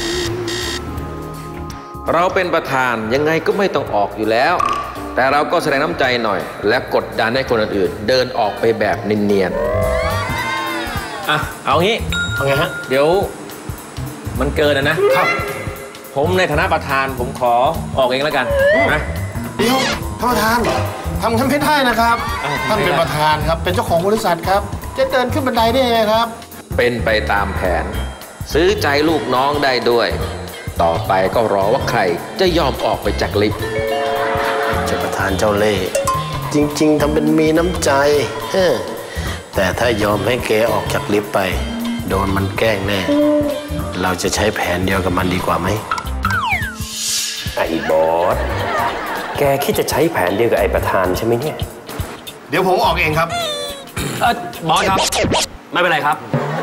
เราเป็นประธานยังไงก็ไม่ต้องออกอยู่แล้วแต่เราก็แสดงน้ำใจหน่อยและกดดันให้คนอื่นๆเดินออกไปแบบเนียนๆอ่ะเอางี้เอาไงฮะเดี๋ยวมันเกินนะครับผมในฐานะประธานผมขอออกเองแล้วกันนะเดี๋ยวท่านประธานทำกันไม่ได้นะครับท่านเป็นประธานครับเป็นเจ้าของบริษัทครับจะเดินขึ้นบันไดได้ยังไงครับเป็นไปตามแผนซื้อใจลูกน้องได้ด้วยต่อไปก็รอว่าใครจะยอมออกไปจากลิฟต์เจ้าประธานเจ้าเล่ห์จริงๆทำเป็นมีน้ำใจแต่ถ้ายอมให้แกออกจากลิฟต์ไปโดนมันแกล้งแน่เราจะใช้แผนเดียวกับมันดีกว่าไหมไอ้บอสแกคิดจะใช้แผนเดียวกับไอ้ประธานใช่ไหมเนี่ยเดี๋ยวผมออกเองครับเออบอสครับไม่เป็นไรครับ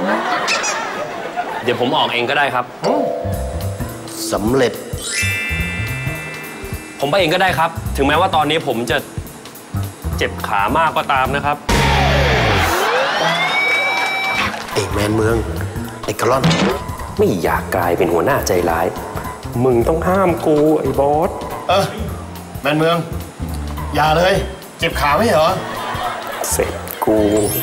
เดี๋ยวผมออกเองก็ได้ครับสำเร็จผมไปเองก็ได้ครับถึงแม้ว่าตอนนี้ผมจะเจ็บขามากก็ตามนะครับไอ้แมนเมืองไอ้กระล่อนไม่อยากกลายเป็นหัวหน้าใจร้ายมึงต้องห้ามกูไอ้บอสเออแมนเมืองอย่าเลยเจ็บขาไม่เหรอเสร็จกู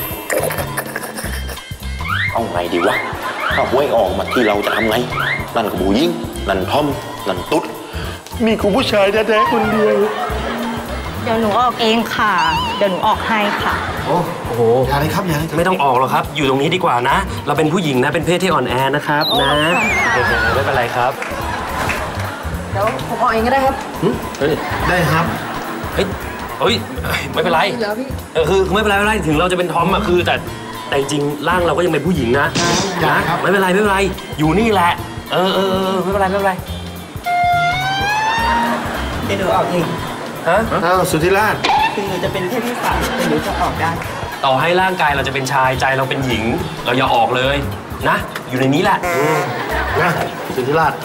เอาไงดีวะถ้าหวยออกมาที่เราจะทำไงนั่นกับบูยิ่งนั่นทอมนั่นตุ๊ดมีกูผู้ชายแท้ๆคนเดียวเดี๋ยวหนูออกเองค่ะเดี๋ยวหนูออกให้ค่ะโอ้โหอย่าเลยครับอย่าเลยไม่ต้องออกหรอกครับอยู่ตรงนี้ดีกว่านะเราเป็นผู้หญิงนะเป็นเพศที่อ่อนแอนะครับนะไม่เป็นไรครับเดี๋ยวผมออกเองก็ได้ครับได้ครับเฮ้ยเฮ้ยไม่เป็นไรเออคือไม่เป็นไรไม่เป็นไรถึงเราจะเป็นทอมอะคือแต่แต่จริงร่างเราก็ยังเป็นผู้หญิงนะนะไม่เป็นไรไม่เป็นไรอยู่นี่แหละเออเออไม่เป็นไรไม่เป็นไรเดี๋ยวหนูออกเองฮะอ้าวสุธิราชคือหนูจะเป็นเพศที่สามแต่หนูจะออกได้ต่อให้ร่างกายเราจะเป็นชายใจเราเป็นหญิงเราอย่าออกเลยนะอยู่ในนี้แหละนะสุธิราช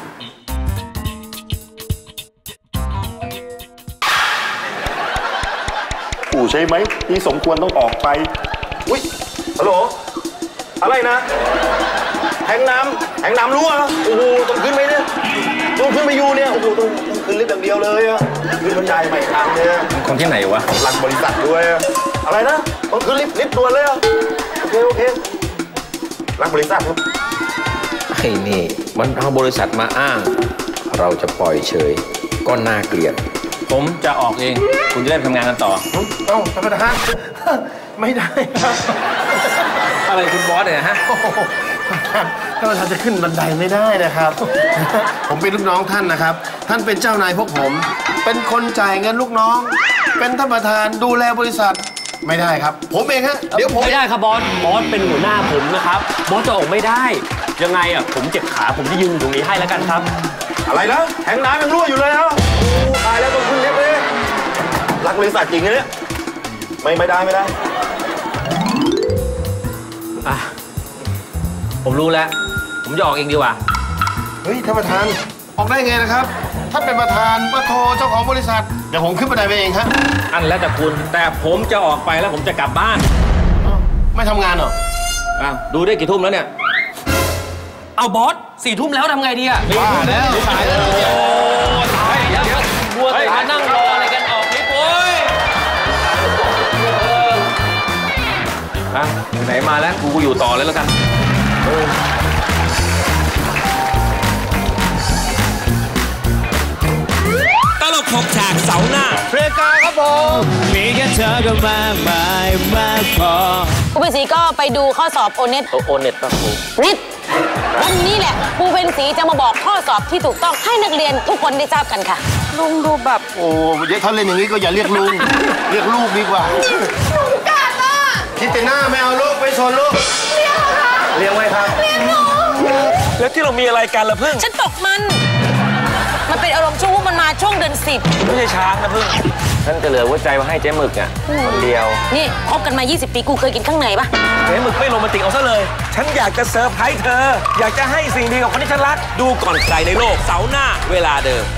ปู่ใช่ไหมที่สมควรต้องออกไปอุ้ยฮัลโหลอะไรนะแทงน้ำแทงน้ำรั่วโอ้โหต้องขึ้นไหมเนี่ยต้องขึ้นไปอยู่เนี่ยโอ้โหต้องขึ้นลิฟต์อย่างเดียวเลยอะขึ้นบันไดใหม่ทางเนี่ยคนที่ไหนวะหลังบริษัทด้วยอะไรนะต้องขึ้นลิฟต์ลิฟต์ด่วนเลยอะโอเคโอเคหลังบริษัทครับไอ้นี่มันเอาบริษัทมาอ้างเราจะปล่อยเฉยก็น่าเกลียดผมจะออกเองคุณจะได้ทำงานกันต่อเอ้าท่านประธานไม่ได้อะไรคุณบอสเนี่ยฮะท่านประธานจะขึ้นบันไดไม่ได้นะครับผมเป็นลูกน้องท่านนะครับท่านเป็นเจ้านายพวกผมเป็นคนจ่ายเงินลูกน้องเป็นท่านประธานดูแลบริษัทไม่ได้ครับผมเองฮะเดี๋ยวผมไม่ได้ครับบอสบอสเป็นหัวหน้าผมนะครับบอสจะออกไม่ได้ยังไงอ่ะผมเจ็บขาผมจะยืนตรงนี้ให้แล้วกันครับอะไรนะแทงน้ำยังรั่วอยู่เลยเหรอตายแล้วต้องขึ้นลิฟต์เลยรักบริษัทจริงเนี่ยไม่ไม่ได้ไม่ได้อ่ะผมรู้แล้ว ผมจะออกเองดีกว่าเฮ้ยท่านประธานออกได้ไงนะครับท่านเป็นประธานประโทเจ้าของบริษัทเดี๋ยวผมขึ้นบันไดไปเองครับอันแล้วแต่คุณแต่ผมจะออกไปแล้วผมจะกลับบ้านไม่ทำงานเหรออ้าวดูได้กี่ทุ่มแล้วเนี่ยเอาบอสสี่ทุ่มแล้วทำไงดีอะบ้าแล้วสายแล้วโอ้ตายแล้วบัวแต่มานั่งรออะไรกันออกลิฟต์โว้ยอ่ะไหนมาแล้วกูกูอยู่ต่อเลยแล้วกันตลกหกฉากเสาร์หน้าเพลงกาครับผมมีแค่เธอก็มากมายมากพอครูเป็นสีก็ไปดูข้อสอบโอเน็ตโอเน็ตป่ะครูเน็ตวันนี้แหละครูเป็นสีจะมาบอกข้อสอบที่ถูกต้องให้นักเรียนทุกคนได้ทราบกันค่ะลุงดูแบบโอ้เดี๋ยวถ้าเล่นอย่างนี้ก็อย่าเรียกลุงเรียกลูกดีกว่าลุงกัดอ่ะคิดแต่หน้าไม่เอาลูกไปชนลูกเลี้ยงเหรอคะเลี้ยงไว้ครับเลี้ยงหนูแล้วที่เรามีอะไรกันล่ะพึ่งฉันตกมันมันเป็นอารมณ์ชั่ววูบมันมาช่วงเดือนสิบไม่ใช่ช้างนะพึ่งฉันจะเหลือหัวใจมาให้เจ๊หมึกอ่ะคนเดียวนี่คบกันมายี่สิบปีกูเคยกินข้างในปะเจ๊หมึกไม่โรแมนติกเอาซะเลยฉันอยากจะเซอร์ไพรส์เธออยากจะให้สิ่งดีกับคนที่ฉันรักดูก่อนใครในโลกเสาร์หน้าเวลาเดิม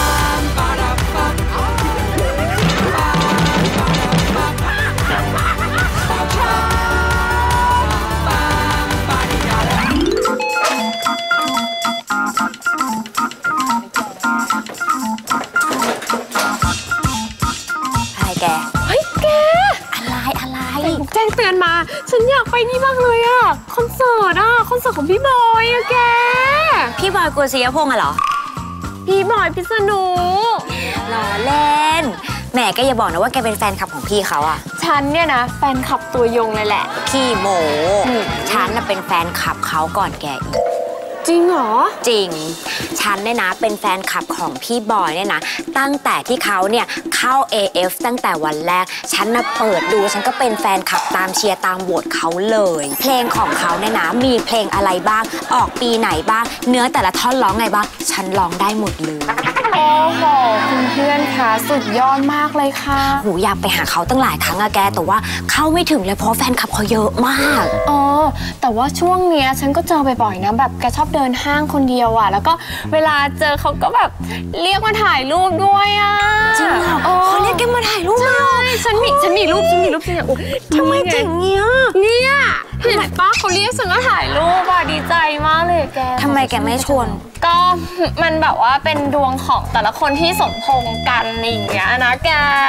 เฮ้ยแกอะไรอะไรแจ้งเตือนมาฉันอยากไปนี่มากเลยอะคอนเสิร์ตอะคอนเสิร์ตของพี่บอยอะแกพี่บอยกฤษยพงษ์อะเหรอพี่บอยพิษณุล้อเล่นแหมแกอย่าบอกนะว่าแกเป็นแฟนคลับของพี่เขาอะฉันเนี่ยนะแฟนคลับตัวยงเลยแหละขี้โมฉันน่ะเป็นแฟนคลับเขาก่อนแกอีกจริงเหรอจริงฉันเนี่ยนะเป็นแฟนคลับของพี่บอยเนี่ยนะตั้งแต่ที่เขาเนี่ยเข้า เอ เอฟ ตั้งแต่วันแรกฉันน่ะเปิดดูฉันก็เป็นแฟนคลับตามเชียร์ตามโหวตเขาเลยเพลงของเขาเนี่ยนะมีเพลงอะไรบ้างออกปีไหนบ้างเนื้อแต่ละท่อนร้องไงบ้างฉันร้องได้หมดเลยโอ้โหคุณเพื่อนคะสุดยอดมากเลยค่ะหูอยากไปหาเขาตั้งหลายครั้งอะแกแต่ว่าเข้าไม่ถึงเลยเพราะแฟนคลับเขาเยอะมากอ๋อแต่ว่าช่วงเนี้ยฉันก็เจอบ่อยๆนะแบบแกชอบเดินห้างคนเดียวอ่ะแล้วก็เวลาเจอเขาก็แบบเรียกมาถ่ายรูปด้วยอ่ะจริงเหรอเขาเรียกแกมาถ่ายรูปใช่ฉันมีฉันมีรูปฉันมีรูปฉันอยากทำไมจริงเนี้ยเนี่ยเห็นป้าเขาเรียกฉันก็ถ่ายรูปอ่ะดีใจมากเลยแกทำไมแกไม่ชวนก็มันแบบว่าเป็นดวงของแต่ละคนที่สมพงษ์กันอย่างเงี้ยนะแก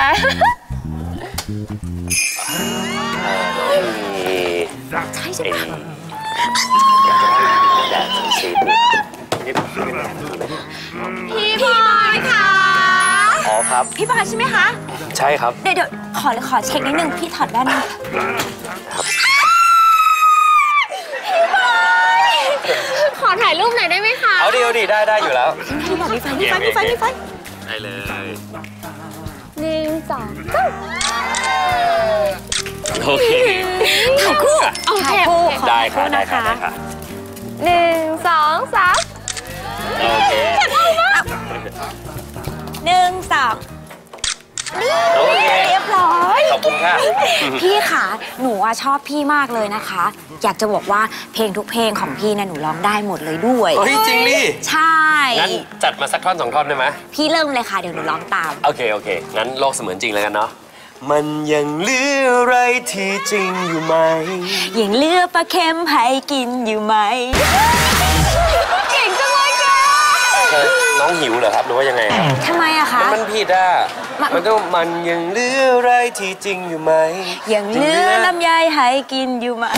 ใช่ใช่ปะพี่บอยค่ะอ๋อครับพี่บอยใช่ไหมคะใช่ครับเดี๋ยวเดี๋ยวขอขอเช็คนิดนึงพี่ถอดแว่นนะขอถ่ายรูปหน่อยได้ไหมคะเอาดิเอาดิได้ได้อยู่แล้วพี่บอกมีไฟมีไฟมีไฟมีไฟได้เลยหนึ่งสองสามโอเคถ่ายคู่ถ่ายคู่ได้ค่ะได้ค่ะได้ค่ะหนึ่งสองสามโอเคหนึ่งสองโอเคเรียบร้อยขอบคุณค่ะพี่ค่ะหนูว่าชอบพี่มากเลยนะคะอยากจะบอกว่าเพลงทุกเพลงของพี่นะหนูร้องได้หมดเลยด้วยเฮ้ยจริงดิใช่งั้นจัดมาสักท่อนสองท่อนได้ไหมพี่เริ่มเลยค่ะเดี๋ยวหนูร้องตามโอเคโอเคงั้นโลกเสมือนจริงเลยกันเนาะมันยังเหลืออะไรที่จริงอยู่ไหมยังเหลือปลาเค็มให้กินอยู่ไหมเก่งจังเลยแกน้องหิวเหรอครับหรือว่ายังไงทำไมอะคะมันผิดอะมันต้องมันยังเหลืออะไรที่จริงอยู่ไหมยังเหลือลำไยให้กินอยู่ไหม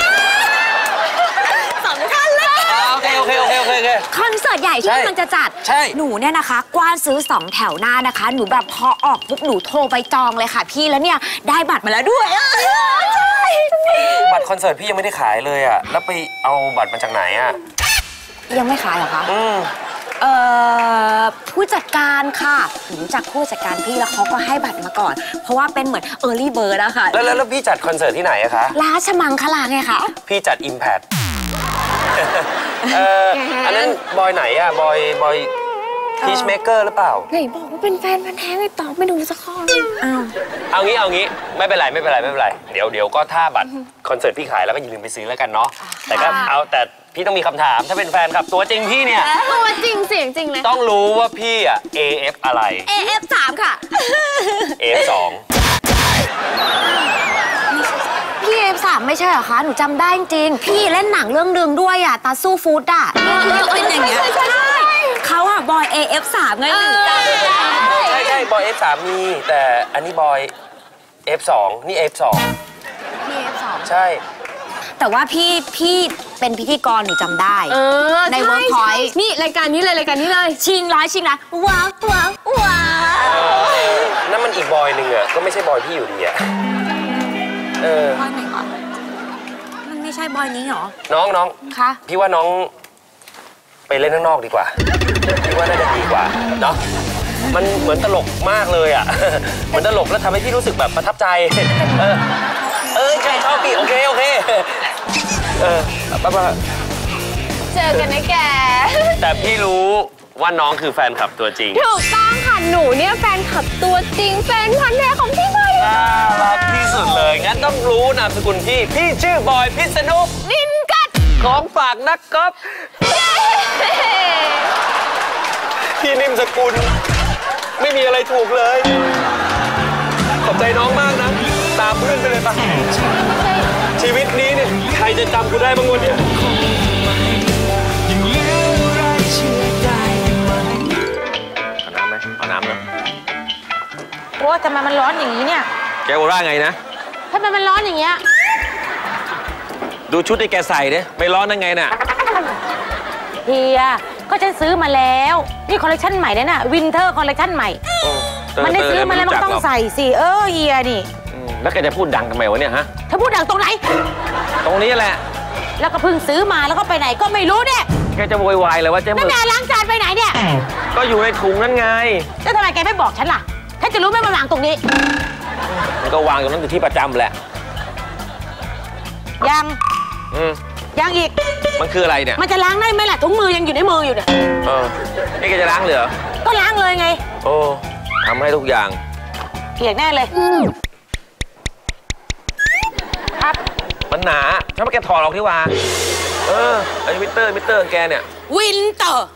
สองท่านเลยโอเคโอเคโอเคโอเคคอนเสิร์ตใหญ่ที่มันจะจัดหนูเนี่ยนะคะกว้านซื้อสองแถวหน้านะคะหนูแบบพอออกปุ๊บหนูโทรไปจองเลยค่ะพี่แล้วเนี่ยได้บัตรมาแล้วด้วยใช่บัตรคอนเสิร์ตพี่ยังไม่ได้ขายเลยอะแล้วไปเอาบัตรมาจากไหนอะยังไม่ขายเหรอคะอืมเอ่อผู้จัดการค่ะหนูจากผู้จัดการพี่แล้วเขาก็ให้บัตรมาก่อนเพราะว่าเป็นเหมือน early bird อะค่ะแล้วแล้วพี่จัดคอนเสิร์ตที่ไหนอะคะราชมังคลาไงคะพี่จัด Impact เอ่ออันนั้นบอยไหนอะบอยบอยพีชเมเกอร์หรือเปล่าไหนบอกว่าเป็นแฟนพันธุ์แท้ไงตอบไม่ดูสักข้ออ้าวเอางี้เอางี้ไม่เป็นไรไม่เป็นไรไม่เป็นไรเดี๋ยวเดี๋ยวก็ถ้าบัตรคอนเสิร์ตพี่ขายแล้วก็อย่าลืมไปซื้อแล้วกันเนาะแต่ก็เอาแต่พี่ต้องมีคำถามถ้าเป็นแฟนครับตัวจริงพี่เนี่ยตัวจริงเสียงจริงเลยต้องรู้ว่าพี่อะ เอ เอฟ อะไรเอ เอฟ สาม ค่ะเอ เอฟ สองพี่ เอ เอฟ สาม ไม่ใช่เหรอคะหนูจำได้จริงพี่เล่นหนังเรื่องนึงด้วยอ่ะตาสู้ฟู้ดอ่ะเป็นอย่างเงี้ยใช่เขาอ่ะบอย เอ เอฟ สาม ไงหนูจำได้ใช่ใช่บอย เอฟ สาม มีแต่อันนี้บอย เอฟ สอง นี่ เอฟ สองพี่ เอ เอฟ สองใช่แต่ว่าพี่พี่เป็นพิธีกรหนูจำได้เออใน Workpoint นี่รายการนี้เลยรายการนี้เลยชิงร้อยชิงละว้าวว้าวว้าวนั่นมันอีกบอยหนึ่งอะก็ไม่ใช่บอยพี่อยู่ดีอะเออบอยไหนวะมันไม่ใช่บอยนี้หรอน้องน้องคะพี่ว่าน้องไปเล่นข้างนอกดีกว่าพี่ว่าน่าจะดีกว่าเนาะมันเหมือนตลกมากเลยอะเหมือนตลกแล้วทำให้พี่รู้สึกแบบประทับใจเออเออใช่ชอบพี่โอเคโอเคเออป้าป้าเจอกันนะแกแต่พี่รู้ว่าน้องคือแฟนคลับตัวจริงถูกต้องค่ะหนูเนี่ยแฟนคลับตัวจริงแฟนพันธุ์แท้ของพี่บอยน่ารักที่สุดเลยงั้นต้องรู้นามสกุลพี่พี่ชื่อบอยพิษณุนินกัดของฝากนักกอล์ฟพี่นิ่มสกุลไม่มีอะไรถูกเลยขอบใจน้องมากนะตามเพื่อนไปเลยปะชีวิตนี้เนี่ยใครจะจำกูได้บ้างวะเนี่ยเอาน้ำไหมเอาน้ำนะโอ้ทำไมมันร้อนอย่างนี้เนี่ยแกว่าไงนะทำไมมันร้อนอย่างเงี้ยดูชุดที่แกใส่ดิไม่ร้อนได้ไงน่ะเฮียก็ฉันซื้อมาแล้วนี่คอลเลคชันใหม่เนี่ยน่ะวินเทอร์คอลเลคชันใหม่มันได้ซื้อมาแล้วมันต้องใส่สิเออเฮียนี่แล้วแกจะพูดดังทำไมวะเนี่ยฮะเธอพูดดังตรงไหนตรงนี้แหละแล้วก็เพิ่งซื้อมาแล้วก็ไปไหนก็ไม่รู้เนี่ยแกจะโวยวายเลยว่าเจ๊หมึน้ำกยาล้างจานไปไหนเนี่ยก็อยู่ในถุงนั่นไงแล้วทำไมแกไม่บอกฉันล่ะฉันจะรู้ไหมมันวางตรงนี้มันก็วางอยู่นั่นอยู่ที่ประจำแหละยังอืมยังอีกมันคืออะไรเนี่ยมันจะล้างได้ไหมล่ะถุงมือยังอยู่ในมืออยู่เนี่ยเออนี่แกจะล้างเลยเหรอก็ล้างเลยไงโอ้ทำให้ทุกอย่างเปียกแน่เลยครับมันหนาถ้าไม่แกถอดออกที่ว่าเออไอ้มิเตอร์มิเตอร์แกเนี่ยวินเตอร์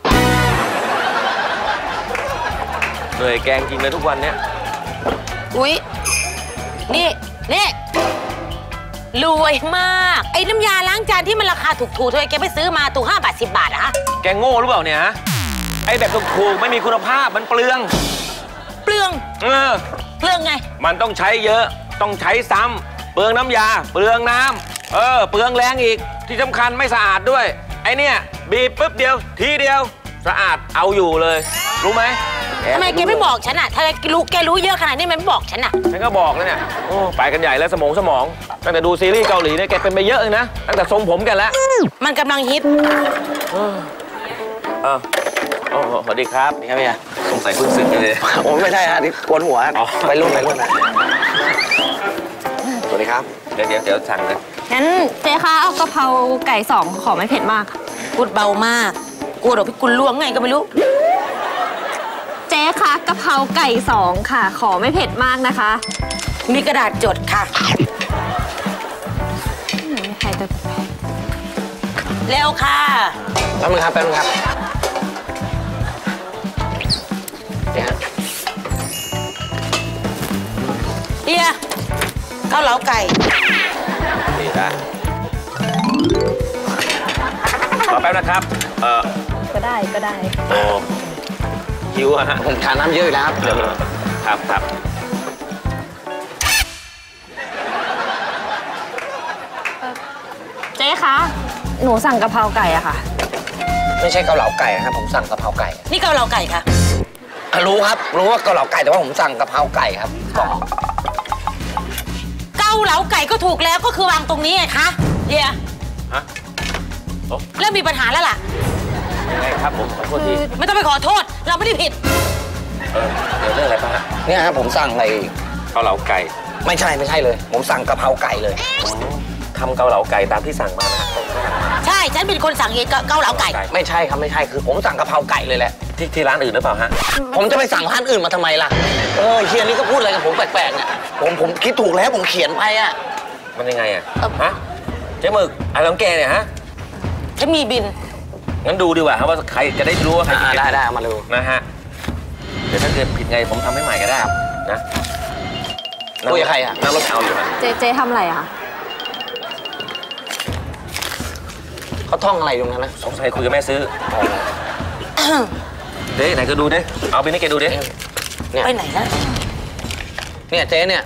เหนื่อยแกงจริงเลยทุกวันเนี้ยอุ๊ยนี่นี่รวยมากไอ้น้ำยาล้างจานที่มันราคาถูกๆทำไมแกไปซื้อมาถูกห้าบาทสิบบาทอะฮะแกโง่หรือเปล่าเนี่ยฮะไอ้แบบถูกๆไม่มีคุณภาพมันเปลืองเปลืองเออเปลืองไงมันต้องใช้เยอะต้องใช้ซ้ำเปลืองน้ำยาเปลืองน้ำเออเปลืองแรงอีกที่สำคัญไม่สะอาดด้วยไอ้เนี่ยบีบปุ๊บเดียวทีเดียวสะอาดเอาอยู่เลยรู้ไหมทำไมแกไม่บอกฉันอะถ้าแกรู้แกรู้เยอะขนาดนี้มันไม่บอกฉันอะฉันก็บอกแล้วเนี่ยโอ้ไปกันใหญ่แล้วสมองสมองตั้งแต่ดูซีรีส์เกาหลีเนี่ยแกเป็นไปเยอะเลยนะตั้งแต่ทรงผมแกันแล้วมันกำลังฮิตอ้าวโอ้สวัสดีครับนี่ครับพี่สงสัยเพิ่งสึกเลยผมไม่ใช่ฮะที่โกนหัวไปรุ่นไปรุ่นนะสวัสดีครับเดี๋ยวเดี๋ยวเดี๋ยวสั่งเลยงั้นเจ๊คะเอากะเพราไก่สองขอไม่เผ็ดมากพูดเบามากกลัวเดี๋ยวพี่กุลล่วงไงก็ไม่รู้เจ๊คะกะเพราไก่สองค่ะ ขอไม่เผ็ดมากนะคะมีกระดาษจดค่ะใครจะเร็วค่ะแป๊บนึงครับแป๊บนึงครับเนี่ยฮะเฮียเกาเหลาไก่ดีนะรอแป๊บนะครับเออก็ได้ก็ได้โอ้หิวอะฮะผมทานน้ำเยอะอยู่แล้วครับเดี๋ยวครับครับเจ๊คะหนูสั่งกะเพราไก่อะค่ะไม่ใช่เกาเหลาไก่นะครับผมสั่งกะเพราไก่นี่เกาเหลาไก่ค่ะรู้ครับรู้ว่าเกาเหลาไก่แต่ว่าผมสั่งกะเพราไก่ครับกล่องเกาเหลาไก่ก็ถูกแล้วก็คือวางตรงนี้ไงคะเฮียฮะโอ้เริ่มมีปัญหาแล้วล่ะยังไงครับผมขอโทษทีไม่ต้องไปขอโทษ เราไม่ได้ผิดเออเดี๋ยวเรื่องอะไรป่ะฮะเนี่ยครับผมสั่งอะไรเกาเหลาไก่ไม่ใช่ไม่ใช่เลย ผมสั่งกะเพราไก่เลยทำเกาเหลาไก่ตามที่สั่งมานะใช่ ฉันเป็นคนสั่งเองเกาเหลาไก่ไม่ใช่ครับไม่ใช่คือผมสั่งกะเพราไก่เลยแหละที่ที่ร้านอื่นหรือเปล่าฮะผมจะไปสั่งร้านอื่นมาทำไมล่ะเออเฮียนี่ก็พูดอะไรกับผมแปลกๆเนี่ยผมผมคิดถูกแล้วผมเขียนไปอ่ะมันยังไงอ่ะฮะเจ๊หมึกอะไรของแกเนี่ยฮะฉันมีบินงั้นดูดีกว่าครับว่าใครจะได้รู้ว่าใครผิดได้ได้มาดูนะฮะเดี๋ยวถ้าเกิดผิดไงผมทำให้ใหม่ก็ได้ครับนะคุยกับใครอ่ะนั่งรถเอาอยู่นะเจเจทำอะไรอะคะเขาท่องอะไรตรงนั้นนะสงสัยคุยกับแม่ซื้อเด้ไหนก็ดูเด้เอาไปนี่แกดูเด้ไปไหนแล้วเนี่ยเจ๊เนี่ย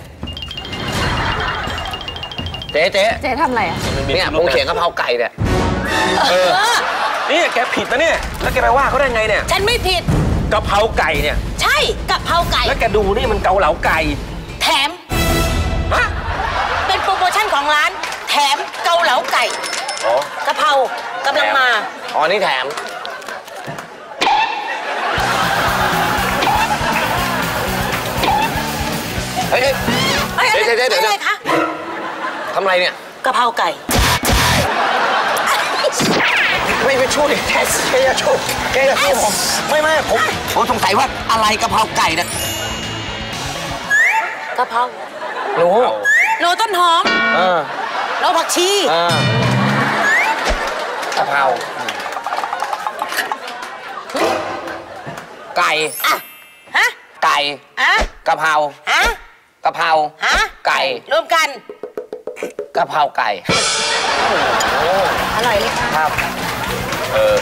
เจ๊เจ๊เจทำอะไรอะเนี่ยผมเขียนกะเพราไก่เนี่ยเออนี่แกผิดนะเนี่ยแล้วแกไปว่าเขาได้ไงเนี่ยฉันไม่ผิดกะเพราไก่เนี่ยใช่กะเพราไก่แล้วแกดูนี่มันเกาเหลาไก่แถมฮะเป็นโปรโมชั่นของร้านแถมเกาเหลาไก่อ๋อกะเพรากำลังมาอ๋อนี่แถมเฮ้ยเฮ้ยเดี๋ยวเดี๋ยวเดี๋ยวทำอะไรเนี่ยกะเพราไก่ไม่ไปช่วยแกแกจะช่วยแกจะช่วยผมไม่ไม่ผมผมสงสัยว่าอะไรกะเพราไก่เนี่ยกะเพราโลโลต้นหอมเออโลผักชีเออกะเพราไก่อะฮะไก่อะกะเพราฮะกะเพราฮะไก่รวมกันกะเพราไก่อร่อยเลยค่ะครับเออ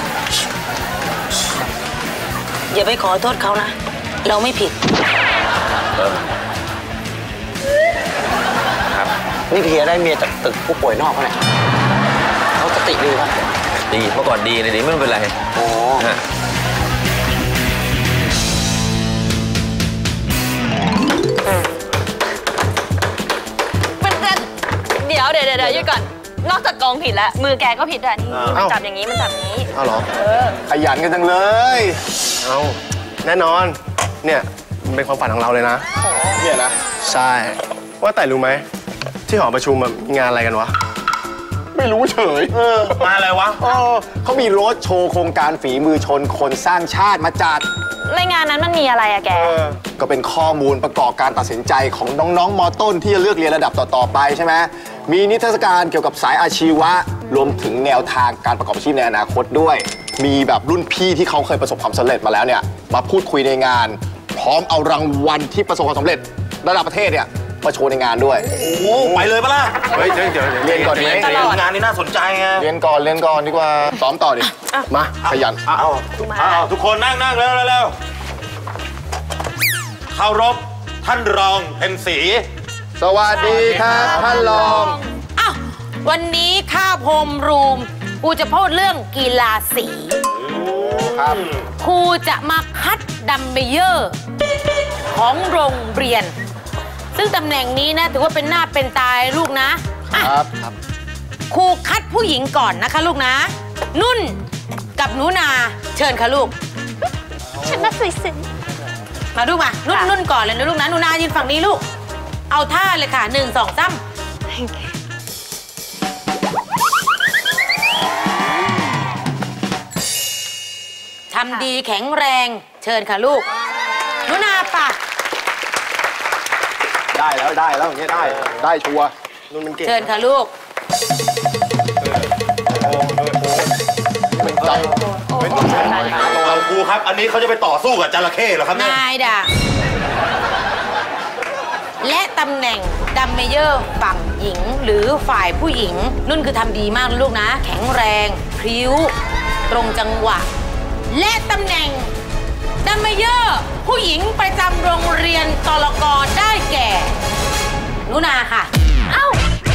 อย่าไปขอโทษเขานะเราไม่ผิดครับนี่เพียได้เมียจากตึกผู้ป่วยนอกเขาเนี่ยเขาสติดีป่ะดีเมื่อก่อนดีเลยดีไม่เป็นไรโอ้ฮะเดี๋ยวเดี๋ยวเดี๋ยวหยุดก่อนนอกจากกองผิดแล้วมือแกก็ผิดด้วยนี่มันจับอย่างนี้มันจับอย่างนี้เอาเหรอเออขยันกันจังเลยเอาแน่นอนเนี่ยมันเป็นความฝันของเราเลยนะเนี่ยนะใช่ว่าแต่รู้ไหมที่หอประชุมมีงานอะไรกันวะไม่รู้เฉยเออมาอะไรวะเออเขามีโรดโชว์โครงการฝีมือชนคนสร้างชาติมาจัดในงานนั้นมันมีอะไรอะแกก็เป็นข้อมูลประกอบการตัดสินใจของน้องๆม.ต้นที่จะเลือกเรียนระดับต่อๆไปใช่ไหมมีนิทรรศการเกี่ยวกับสายอาชีวะรวมถึงแนวทางการประกอบอาชีพในอนาคตด้วยมีแบบรุ่นพี่ที่เขาเคยประสบความสำเร็จมาแล้วเนี่ยมาพูดคุยในงานพร้อมเอารางวัลที่ประสบความสำเร็จระดับประเทศเนี่ยมาโชว์ในงานด้วยโอ้โหไปเลยปะล่ะเฮ้ยเดี๋ยวเดี๋ยวเรียนก่อนไหมงานนี้น่าสนใจไงเรียนก่อนเรียนก่อนดีกว่าซ้อมต่อดิมาขยันเอาเอาทุกคนนั่งนั่งเร็วเร็วเคารพท่านรองเพ็ญศรีสวัสดีครับท่านรองอ้าววันนี้ข้าพรมรูมกูจะพูดเรื่องกีฬาสีครับครูจะมาคัดดัมเมเยอร์ของโรงเรียนซึ่งตำแหน่งนี้นะถือว่าเป็นหน้าเป็นตายลูกนะครับครับครูคัดผู้หญิงก่อนนะคะลูกนะนุ่นกับหนูนาเชิญค่ะลูกฉันน่าสวยสิมาลูกมานุ่นนุ่นก่อนเลยนะลูกนะหนูนายืนฝั่งนี้ลูกเอาท่าเลยค่ะหนึ่งสองสามทำดีแข็งแรงเชิญค่ะลูกหนูนาป่ะได้แล้วได้แล้วอย่างนี้ได้ได้ชัวร์นุ่นมันเก่งเชิญค่ะลูกเราครูครับอันนี้เขาจะไปต่อสู้กับจระเข้เหรอครับเนี่ยนายด่ะและตำแหน่งดัมเมเยอร์ฝั่งหญิงหรือฝ่ายผู้หญิงนุ่นคือทำดีมากนะลูกนะแข็งแรงพริ้วตรงจังหวะและตำแหน่งดัมเมเยอร์ผู้หญิงประจำโรงเรียนตลกได้แก่หนูนาค่ะเอ้า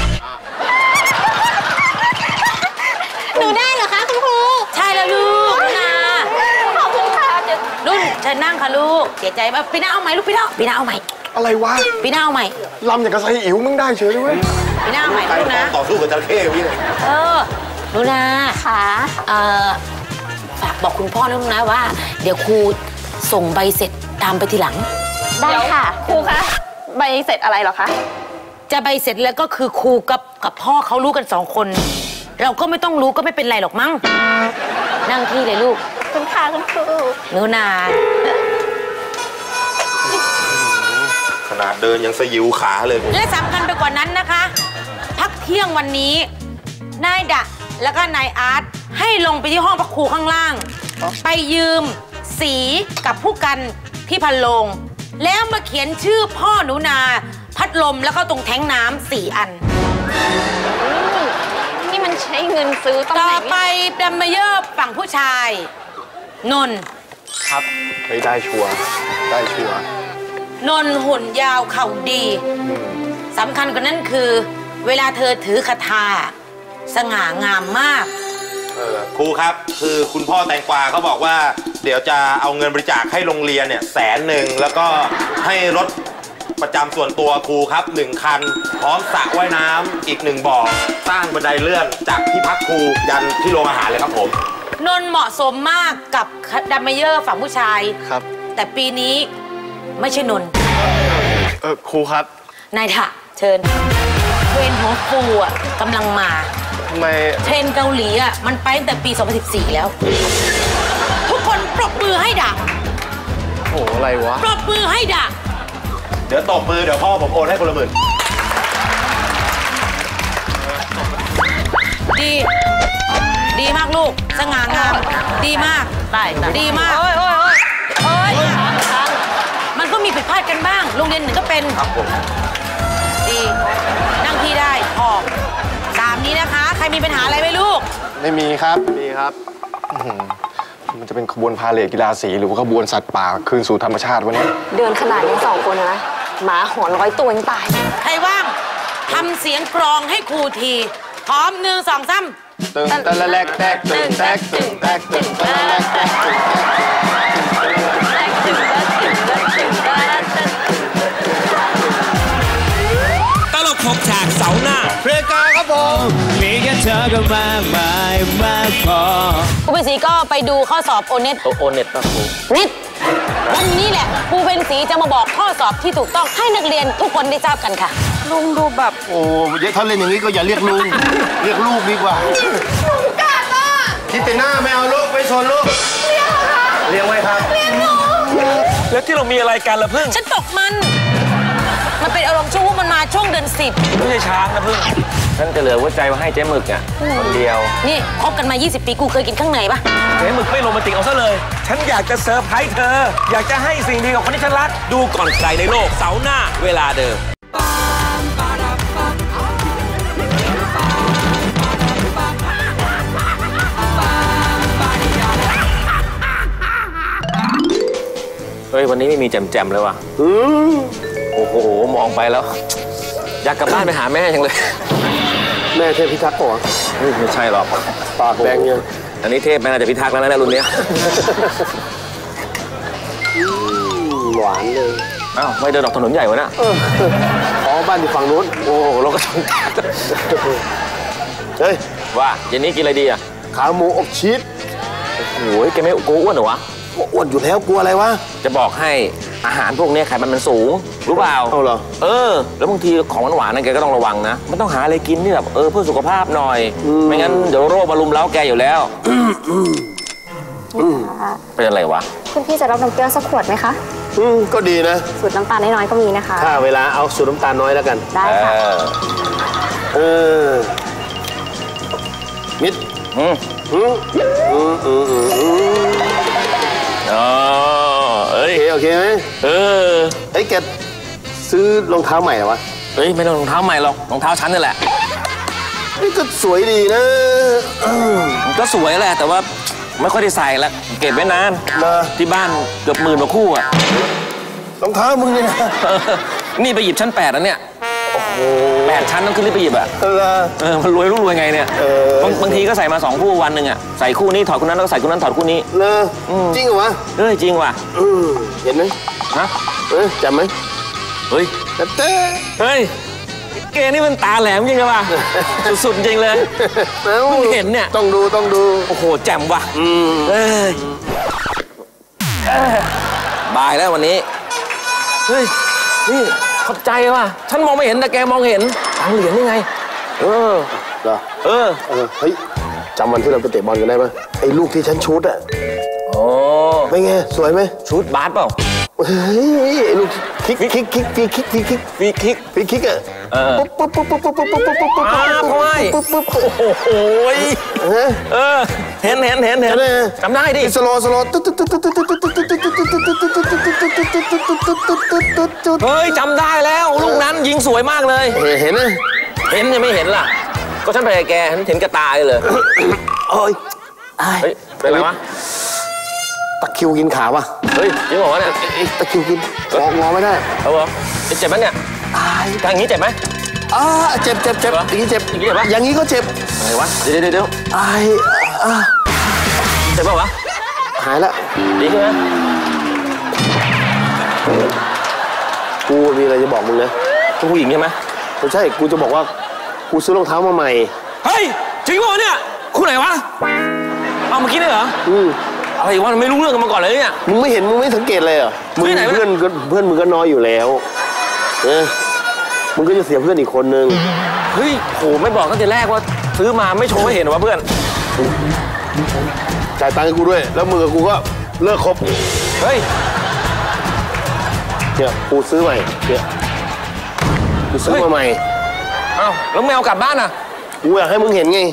หนูได้เหรอคะคุณครูใช่แล้วลูกหนูนาขอบคุณค่ะนุ่นเชิญนั่งค่ะลูกเสียใจป่ะปีหน้าเอาใหม่ลูกปีหน้าปีหน้าเอาใหม่อะไรวะปีหน้าเอาใหม่ลำอย่างกับไซอิ๋วมึงได้เฉยด้วยปีหน้าเอาใหม่ลูกนะต่อสู้กับจระเข้พี่เลยเออหนูนาค่ะเอ่อฝากบอกคุณพ่อลูกนะว่าเดี๋ยวครูส่งใบเสร็จตามไปทีหลังได้ค่ะครูคะใบเสร็จอะไรเหรอคะจะใบเสร็จแล้วก็คือครูกับกับพ่อเขารู้กันสองคนเราก็ไม่ต้องรู้ก็ไม่เป็นไรหรอกมั้งนั่งที่เลยลูกคุณค่ะค่ะคุณครูหนูนาขนาดเดินยังสยิวขาเลยและสำคัญไปกว่านั้นนะคะ พักเที่ยงวันนี้นายดะแล้วก็นายอาร์ตให้ลงไปที่ห้องพักครูข้างล่าง ไปยืมสีกับผู้กันที่พันโลงแล้วมาเขียนชื่อพ่อหนูนาพัดลมแล้วก็ตรงแท้งน้ำสี่อันนี่มันใช้เงินซื้อตรงไหนต่อไปดัมเมเยอร์ฝั่งผู้ชายนนครับไม่ได้ชัวร์ได้ชัวร์นนหุ่นยาวเข่าดีสำคัญกว่านั้นคือเวลาเธอถือคาถาสง่างามมากเออครูครับคือคุณพ่อแตงกวาเขาบอกว่าเดี๋ยวจะเอาเงินบริจาคให้โรงเรียนเนี่ยแสนหนึ่งแล้วก็ให้รถประจำส่วนตัวครูครับหนึ่งคันพร้อมสระว่ายน้ำอีกหนึ่งบ่อสร้างบันไดเลื่อนจากที่พักครูยันที่โรงอาหารเลยครับผมนนเหมาะสมมากกับดัมเมเยอร์ฝั่งผู้ชายครับแต่ปีนี้ไม่ใช่นนเออครูครับนายถะเชิญเทรนหัวฟูอ่ะกำลังมาทำไมเทรนเกาหลีอ่ะมันไปตั้งแต่ปีสองพันสิบสี่แล้วทุกคนปรบมือให้ดะโอ้อะไรวะปรบมือให้ดะเดี๋ยวตบมือเดี๋ยวพ่อผมโอนให้คนละหมื่นดีดีมากลูกสง่างามดีมากได้ดีมากโอ้ยโอ้ยโอ้ยมันก็มีผิดพลาดกันบ้างโรงเรียนหนึ่งก็เป็นครับผมดีนั่งที่ได้พอสามนี้นะคะใครมีปัญหาอะไรไหมลูกไม่มีครับมีครับมันจะเป็นขบวนพาเหรดกีฬาสีหรือว่าขบวนสัตว์ป่าคืนสู่ธรรมชาติวันนี้เดินขนาดนี้สองคนนะหมาหอนร้อยตัวยังตายใครว่างทำเสียงกรองให้ครูทีพร้อมหนึ่งสองสามตึงตะละแลกแตกตึงแตกตึงแตกตึงตะละแลกแตกตึงแตกตลกหกฉากเสาหน้าเพลงกาครับผมมีแค่เธอก็มากมายมากพอครูเป็นสีก็ไปดูข้อสอบโอเน็ตโอเน็ตป่ะครูเน็ตวันนี้แหละครูเป็นสีจะมาบอกข้อสอบที่ถูกต้องให้นักเรียนทุกคนได้ทราบกันค่ะลุงดูแบบโอ้ยถ้าเล่นอย่างนี้ก็อย่าเรียกลุงเรียกลูกดีกว่าลุงกัดอ่ะคิดแต่หน้าไม่เอาลูกไปชนลูกเลี้ยงค่ะเลี้ยงไว้ครับเลี้ยงหนูแล้วที่เรามีอะไรกันล่ะพึ่งฉันตกมันมันเป็นอารมณ์ชั่ววูบมันมาช่วงเดือนสิบไม่ใช่ช้างนะพึ่งฉันจะเหลือหัวใจมาให้เจ๊หมึกอ่ะคนเดียวนี่คบกันมายี่สิบปีกูเคยกินข้างในปะเจ๊หมึกไม่โรแมนติกเอาซะเลยฉันอยากจะเซอร์ไพรส์เธออยากจะให้สิ่งดีกับคนที่ฉันรักดูก่อนใครในโลกเสาร์หน้าเวลาเดิมเฮ้ยวันนี้ไม่มีแจมๆเลยว่ะโอ้โหมองไปแล้วอยากกลับบ้านไปหาแม่ยังเลยแม่เทพพิทักษ์ป่ะไม่ใช่หรอกปากแดงยังอันนี้เทพแม่น่าจะพิทักษ์แล้วนะรุ่นนี้หวานเลยอ้าวไม่เดินออกถนนใหญ่วะนะอ๋อบ้านอยู่ฝั่งนู้นโอ้เราก็ชงเฮ้ยว่าเย็นนี้กินอะไรดีอ่ะขาหมูอบชีสโอ้ยแกไม่กลัวอ้วนเหรอวะอ้วนอยู่แล้วกลัวอะไรวะจะบอกให้อาหารพวกนี้ไขมันมันสูงรู้เปล่าเอาเหรอเออแล้วบางทีของหวานๆนั่นแกก็ต้องระวังนะมันต้องหาอะไรกินที่แบบเออเพื่อสุขภาพหน่อยไม่งั้นเดี๋ยวโรคมาลุมเล้าแกอยู่แล้วเป็นอะไรวะคุณพี่จะรับน้ำเกลือสักขวดไหมคะอืมก็ดีนะสูตรน้ำตาลน้อยๆก็มีนะคะถ้าเวลาเอาสูตรน้ำตาลน้อยแล้วกันได้ค่ะเออมิดอืมอืมอืมอืมอืมอ๋อเอ้ยโอเคไหมเออไอ้แกซื้อรองเท้าใหม่เหรอวะเฮ้ยไม่ต้องรองเท้าใหม่หรอกรองเท้าฉันนี่แหละนี่ก็สวยดีนะก็สวยแหละแต่ว่าไม่ค่อยได้ใส่แล้วเก็บไว้นานที่บ้านเกือบหมื่นกว่าคู่อะรองเท้ามึงเนี่ยนะนี่ไปหยิบชั้นแปดแล้วเนี่ยโอ้โหแปดชั้นต้องขึ้นรีบไปหยิบอะเออมันรวยรู้รวยไงเนี่ยบางทีก็ใส่มาสองคู่วันหนึ่งอะใส่คู่นี้ถอดคู่นั้นแล้วก็ใส่คู่นั้นถอดคู่นี้เลอจริงเหรอวะเฮ้ยจริงว่ะเห็นไหมนะเฮ้ยจำไหมเฮ้ยเต้เฮ้ยเกนี่มันตาแหลมจริงๆว่ะสุดๆจริงเลยเพิ่งเห็นเนี่ยต้องดูต้องดูโอ้โหแจ่มว่ะเฮ้ยบายแล้ววันนี้เฮ้ยนี่ขอบใจว่ะฉันมองไม่เห็นแต่แกมองเห็นตังเหรียญนี่ไงเออเหรอเออเออเฮ้ยจำวันที่เราไปเตะบอลกันได้ไหมไอ้ลูกที่ฉันชุดอ่ะอ๋อเป็นไงสวยไหมชุดบาสเปล่าเฮ้ยลูกคิกคิกคิกฟีคิกฟีคิกฟีคิกฟีคิกอ่ะปุ๊บปุ๊บปุ๊บปุ๊บปุ๊บปุ๊บปุ๊บปุ๊บปุ๊บอ้าพ่อยปุ๊บปุ๊บโอ้โหเออเห็นเห็นเห็นเห็นจำได้ดิสโลสโลเฮ้ยจำได้แล้วลูกนั้นยิงสวยมากเลยเห็นไหมเห็นยังไม่เห็นล่ะก็ฉันไปกับแกฉันเห็นกระตายเลยโอ้ยเฮ้ยเป็นไรวะตะคิวกินขาป่ะเฮ้ยยังบอกว่าเนี่ยตะคิวกินงองอไม่ได้เอาเหรอเจ็บไหมเนี่ยทางนี้เจ็บไหมอ่าเจ็บเจ็บเจ็บอย่างนี้เจ็บอย่างนี้เจ็บปะอย่างนี้ก็เจ็บอะไรวะเดี๋ยวเดี๋ยวเดี๋ยวไอ้อ่าเจ็บป่ะวะหายแล้วดีขึ้นไหมกูมีอะไรจะบอกมึงนะผู้หญิงใช่ไหมไม่ใช่กูจะบอกว่ากูซื้อรองเท้ามาใหม่เฮ้ยจริงป่ะเนี่ยคู่ไหนวะเอาเมื่อกี้เลยเหรออืมอะไรวะไม่รู้เรื่องกันมาก่อนเลยเนี่ยมึงไม่เห็นมึงไม่สังเกตเลยเหรอมึงเพื่อนเพื่อนมึงก็น้อยอยู่แล้วเออมึงก็จะเสียเพื่อนอีกคนนึงเฮ้ยโหไม่บอกตั้งแต่แรกว่าซื้อมาไม่โชว์ให้เห็นวะเพื่อนจ่ายตังค์ให้กูด้วยแล้วมึงกับกูก็เลิกคบเฮ้ยเนี่ยกูซื้อใหม่เนี่ยกูซื้อมาใหม่อ้าวแล้วแมวกลับบ้านอ่ะกูอยากให้มึงเห็นไง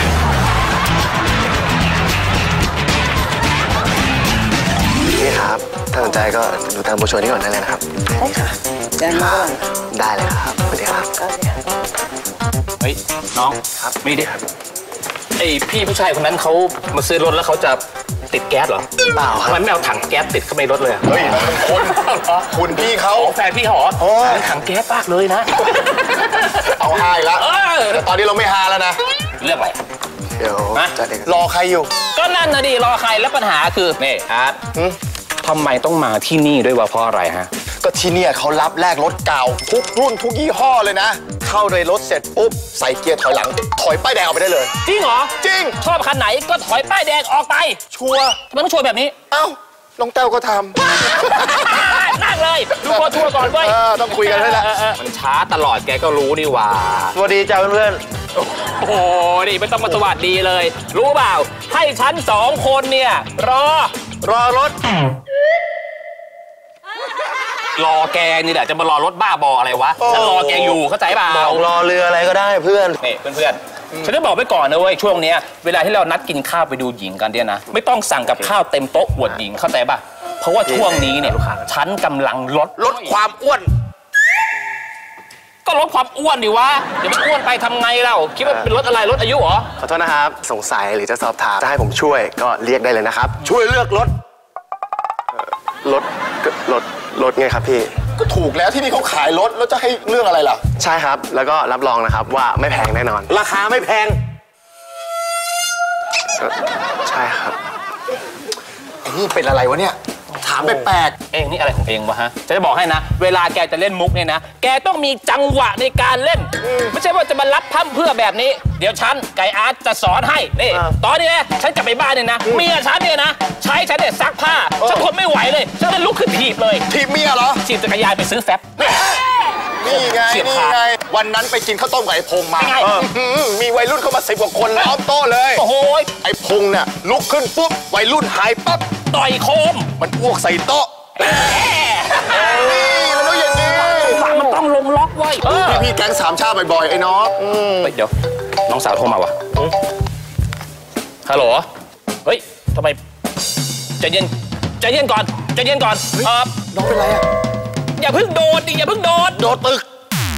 นี่ครับถ้าสนใจก็ดูตามโบรชัวร์นี้ก่อนได้เลยนะครับได้ค่ะเดินมาก่อนได้เลยครับสวัสดีครับเฮ้ยน้องครับไม่ได้ครับไอพี่ผู้ชายคนนั้นเขามาซื้อรถแล้วเขาจะติดแก๊สเหรอเปล่าครับทำไมไม่เอาถังแก๊สติดเข้าในรถเลยเฮ้ยคนคุณพี่เขาแฟนพี่เขาเหรอถังแก๊สมากเลยนะเอาฮาอีกแล้วแต่ตอนนี้เราไม่ฮาแล้วนะเรื่องอะไรเดี๋ยวรอใครอยู่ก็นั่นนะดิรอใครแล้วปัญหาคือนี่อาร์ตทำไมต้องมาที่นี่ด้วยวะเพราะอะไรฮะก็ที่นี่เขารับแลกรถเก่าทุกรุ่นทุกยี่ห้อเลยนะเข้าในรถเสร็จปุ๊บใส่เกียร์ถอยหลังถอยป้ายแดงออกไปได้เลยจริงเหรอจริงชอบคันไหนก็ถอยป้ายแดงออกไปชัวร์ทำไมต้องชัวร์แบบนี้เอ้าน้องแต้วก็ทำนั่งเลยดูพอชัวร์ก่อนเว้ยต้องคุยกันให้ละมันช้าตลอดแกก็รู้นี่ว่าสวัสดีจ้าเพื่อนโอ้โหนี่ไม่ต้องมาสวัสดีเลยรู้เปล่าให้ฉันสองคนเนี่ยรอรอรถรอแกนี่แหละจะมารอรถบ้าบออะไรวะฉันรอแกอยู่เข้าใจเปล่าบอกรอเรืออะไรก็ได้เพื่อนนี่เพื่อนๆฉันจะบอกไว้ก่อนนะเว้ยช่วงนี้เวลาที่เรานัดกินข้าวไปดูหญิงกันเนี่ยนะไม่ต้องสั่งกับข้าวเต็มโต๊ะอวดหญิงเข้าใจป่ะเพราะว่าช่วงนี้เนี่ยฉันกำลังลดลดความอ้วนก็ลดความอ้วนดิวะเดี๋ยวมันอ้วนไปทำไงเราคิดว่าเป็นลดอะไรลดอายุเหรอขอโทษนะครับสงสัยหรือจะสอบถามจะให้ผมช่วยก็เรียกได้เลยนะครับช่วยเลือกรถรถรถรถไงครับพี่ก็ถูกแล้วที่นี่เขาขายรถแล้วจะให้เรื่องอะไรล่ะใช่ครับแล้วก็รับรองนะครับว่าไม่แพงแน่นอนราคาไม่แพงใช่ครับนี่เป็นอะไรวะเนี่ยถามแปลกๆเองนี่อะไรของเองวะฮะจะจะบอกให้นะเวลาแกจะเล่นมุกเนี่ยนะแกต้องมีจังหวะในการเล่นไม่ใช่ว่าจะมารับพั่มเพื่อแบบนี้เดี๋ยวฉันไก่อาร์ตจะสอนให้นี่ตอนนี้นะฉันกลับไปบ้านเนี่ยนะเมียฉันเนี่ยนะใช้ฉันเนี่ยซักผ้าฉันทนไม่ไหวเลยฉันเลยลุกขึ้นถีบเลยถีบเมียเหรอถีบจักรยานไปซื้อแฟบนี่ไงนี่ไงวันนั้นไปกินข้าวต้มกับไอ้พงมามีวัยรุ่นเข้ามาสิบกว่าคนล้อมโต๊ะเลยโอ้โหไอ้พงเนี่ยลุกขึ้นปุ๊บวัยรุ่นหายปั๊บต่อยโคมมันอ้วกใส่โต๊ะนี่มันต้องอย่างนี้มันต้องลงล็อกไว้พี่พี่แก๊งสามชาติบ่อยๆไอ้น้องเดี๋ยวน้องสาวโทรมาวะฮัลโหลเฮ้ยทำไมใจเย็นใจเย็นก่อนใจเย็นก่อนเออน้องเป็นไรอ่ะอย่าเพิ่งโดดดิอย่าเพิ่งโดดโดดตึก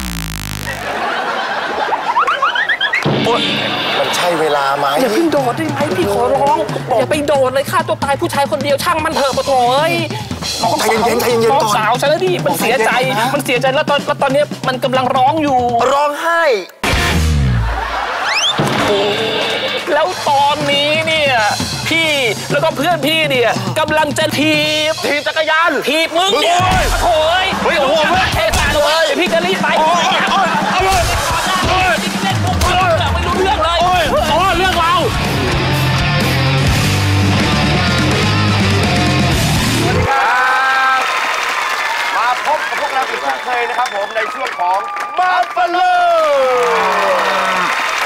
มันใช่เวลาไหมอย่าเพิ่งโดดได้ไหมพี่ขอร้องอย่าไปโดดเลยฆ่าตัวตายผู้ชายคนเดียวช่างมันเถอะปะโถเอ้ยน้องใจเย็นใจเย็นน้องสาวฉันดิมันเสียใจมันเสียใจแล้วตอนแล้วตอนนี้มันกำลังร้องอยู่ร้องไห้แล้วตอนนี้เนี่ยพี่แล้วก็เพื่อนพี่เนี่ยกำลังจะถีบถีบจักรยานถีบมึงเนี่ยโอ้ยโอ้ยโอ้ยเทศาเลยพี่จะรีบไปไม่รู้เรื่องเลยอ๋อเรื่องเรามาพบกับพวกเราอีกเช่นเคยนะครับผมในช่วงของบัฟฟาโล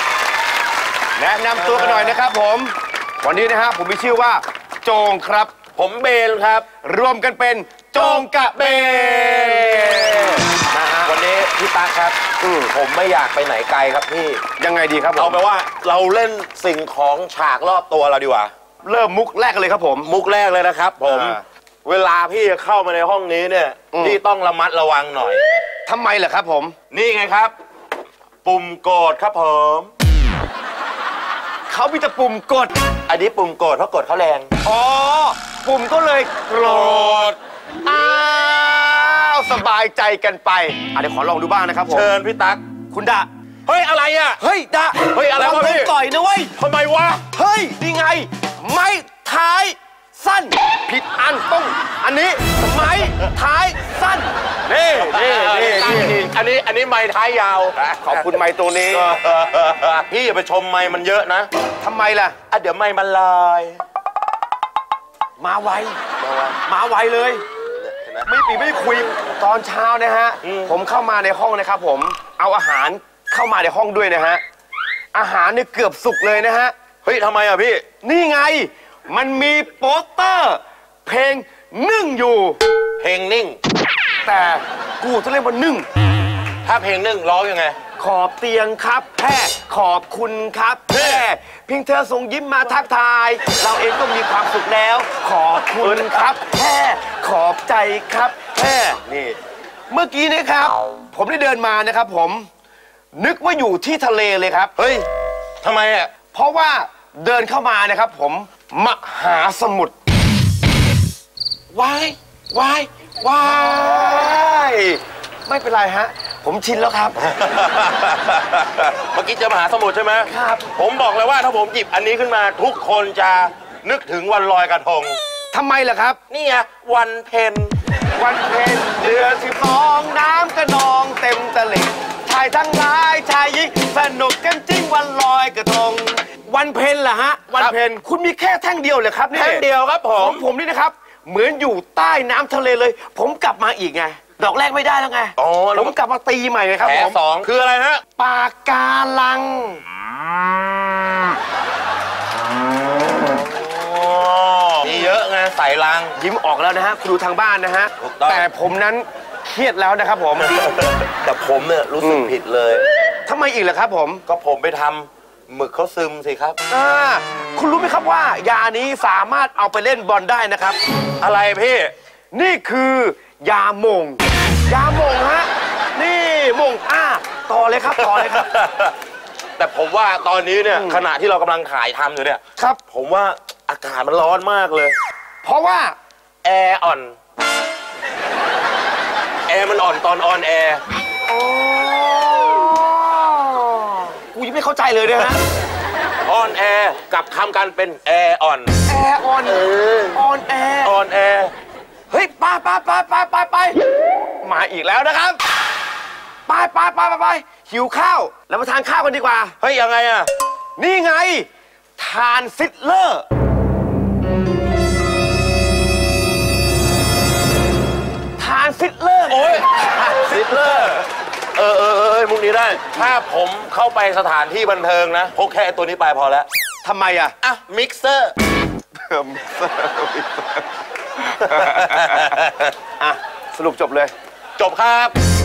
แนะนำตัวกันหน่อยนะครับผมวันนี้นะฮะผมมีชื่อว่าโจงครับผมเบนครับรวมกันเป็นโจงกระเบนนะฮะวันนี้พี่ตาครับผมไม่อยากไปไหนไกลครับพี่ยังไงดีครับผมเอาไปว่าเราเล่นสิ่งของฉากรอบตัวเราดีกว่าเริ่มมุกแรกกันเลยครับผมมุกแรกเลยนะครับผมอ่าเวลาพี่จะเข้ามาในห้องนี้เนี่ยอืมพี่ต้องระมัดระวังหน่อยทำไมล่ะครับผมนี่ไงครับ ปุ่มกดครับผมเขามีแต่ปุ่มกดอันนี้ปุ่มกดเพราะกดเขาแรงอ๋อ ปุ่มก็เลยโกรธอ้าวสบายใจกันไปอ่ะเดี๋ยวขอลองดูบ้างนะครับผมเชิญพี่ตั๊กคุณดะเฮ้ยอะไรอ่ะเฮ้ยดะเฮ้ยอะไรวะพี่ต่อยนะเว้ยทำไมวะเฮ้ยนี่ไง ไม้ท้ายสั้น ผิดอันต้องอันนี้ไม้ท้ายสั้นนี่นี่นี่นี่อันนี้อันนี้ไม้ท้ายยาวขอบคุณไม้ตัวนี้พี่อย่าไปชมไม้มันเยอะนะทำไมล่ะอ่ะเดี๋ยวไม้มันลอยมาไว มาไวเลย ไม่ปีไม่ได้คุยตอนเช้านะฮะ ผมเข้ามาในห้องนะครับผม เอาอาหารเข้ามาในห้องด้วยนะฮะ อาหารเนี่ยเกือบสุกเลยนะฮะเฮ้ยทำไมอ่ะพี่นี่ไง มันมีโปสเตอร์ เพลงนึ่งอยู่เพลงนิ่งแต่กูต้องเล่นว่านึ่งถ้าเพลงนึ่งร้องยังไงขอบเตียงครับแพ่ขอบคุณครับแพ่เพียงเธอส่งยิ้มมาทักทาย เราเองก็มีความสุขแล้ว ขอบคุณครับแพ่ขอบใจครับแพ่นี่ เมื่อกี้นะครับ ผมได้เดินมานะครับผม นึกว่าอยู่ที่ทะเลเลยครับเฮ้ยทำไมอ่ะเพราะว่าเดินเข้ามานะครับผมมหาสมุทรวายวายวายไม่เป็นไรฮะ ผมชินแล้วครับเมื่อกี้เจอมหาสมุทรใช่ไหมครับผมบอกเลยว่าถ้าผมหยิบอันนี้ขึ้นมาทุกคนจะนึกถึงวันลอยกระทงทำไมล่ะครับนี่ไงวันเพ็ญวันเพ็ญเดือนสิบสองน้ำกระนองเต็มตลิ่งชายทั้งหลายชายหญิงสนุกกันจริงวันลอยกระทง วันเพ็ญล่ะฮะ วันเพ็ญคุณมีแค่แท่งเดียวเหรอครับนี่แท่งเดียวครับผขมองผมนี่นะครับ เหมือนอยู่ใต้น้ำทะเลเลย ผมกลับมาอีกไง ดอกแรกไม่ได้แล้วไงอ๋อผมกลับมาตีใหม่ไงครับแผลผมสองคืออะไรฮะปากกาลังมีเยอะไงใส่ลังยิ้มออกแล้วนะฮะคุณดูทางบ้านนะฮะถูกต้องแต่ผมนั้นเครียดแล้วนะครับผมแต่ผมเนี่ยรู้สึกผิดเลยทำไมอีกล่ะครับผมก็ผมไปทำหมึกเขาซึมสิครับอ่าคุณรู้ไหมครับว่ายานี้สามารถเอาไปเล่นบอลได้นะครับอะไรพี่นี่คือยาหม่งยาหม่งฮะนี่หม่งอ่าต่อเลยครับต่อเลยครับแต่ผมว่าตอนนี้เนี่ยขณะที่เรากำลังถ่ายทำอยู่เนี่ยครับผมว่าอากาศมันร้อนมากเลยเพราะว่าแอร์อ่อน แอร์มันอ่อนตอนออนแอร์กูยังไม่เข้าใจเลยนะฮะออนแอร์กับคำกันเป็นแอร์อ่อนแอร์ออนออนแอร์ออนแอร์เฮ้ยไปไปไปไปไปไปมาอีกแล้วนะครับไปไปไปไปไปหิวข้าวแล้วมาทานข้าวกันดีกว่าเฮ้ยยังไงอะนี่ไง ทานซิดเลอร์ทานซิดเลอร์โอ้ยซิดเลอร์เออเออเออมุกนี้ได้ ถ้าผมเข้าไปสถานที่บันเทิงนะพกแค่ตัวนี้ไปพอแล้วทำไมอ่ะอ่ะมิกเซอร์อ่ะสรุปจบเลยจบครับ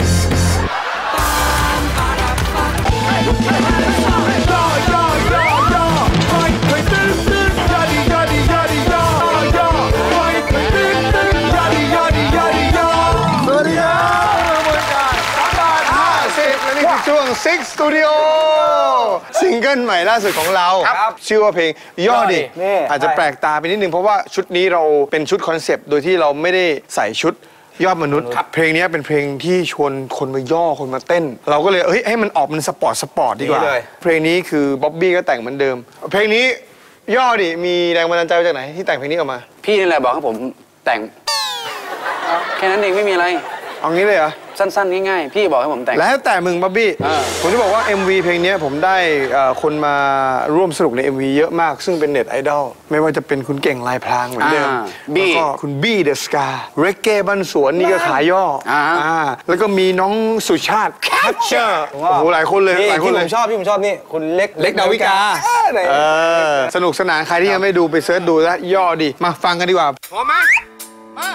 สวัสดีครับบริการสามบาทห้าสิบและนี่คือช่วง Six Studio ซิงเกิลใหม่ล่าสุดของเรา ชื่อว่าเพลงย่อดิอาจจะแปลกตาไปนิดนึงเพราะว่าชุดนี้เราเป็นชุดคอนเซปต์โดยที่เราไม่ได้ใส่ชุดยอดมนุษย์เพลงนี้เป็นเพลงที่ชวนคนมาย่อคนมาเต้น เราก็เลยเฮ้ยให้มันออกมันสปอร์ตสปอร์ตดีกว่าเพลงนี้คือบ๊อบบี้ก็แต่งเหมือนเดิม เพลงนี้ย่อดิมีแรงบันดาลใจมาจากไหนที่แต่งเพลงนี้ออกมาพี่นี่แหละบอกให้ผมแต่งแค่นั้นเองไม่มีอะไรเอางี้เลยเหรอสั้นๆง่ายๆพี่บอกให้ผมแต่งแล้วแต่มึงบ๊อบบี้ผมจะบอกว่า เอ็ม วี เพลงนี้ผมได้คนมาร่วมสนุกใน เอ็ม วี เยอะมากซึ่งเป็นเน็ตไอดอลไม่ว่าจะเป็นคุณเก่งลายพรางเหมือนเดิมแล้วก็คุณบี้เดอะสกาเรกเก้บ้านสวนนี่ก็ขายย่อแล้วก็มีน้องสุชาติแคปเชอร์โอ้โหหลายคนเลยหลายคนเลยผมชอบพี่ผมชอบนี่คุณเล็กเล็กดาวิกาสนุกสนานใครที่ยังไม่ดูไปเสิร์ชดูแล้วย่อดีมาฟังกันดีกว่าพร้อมไหมมา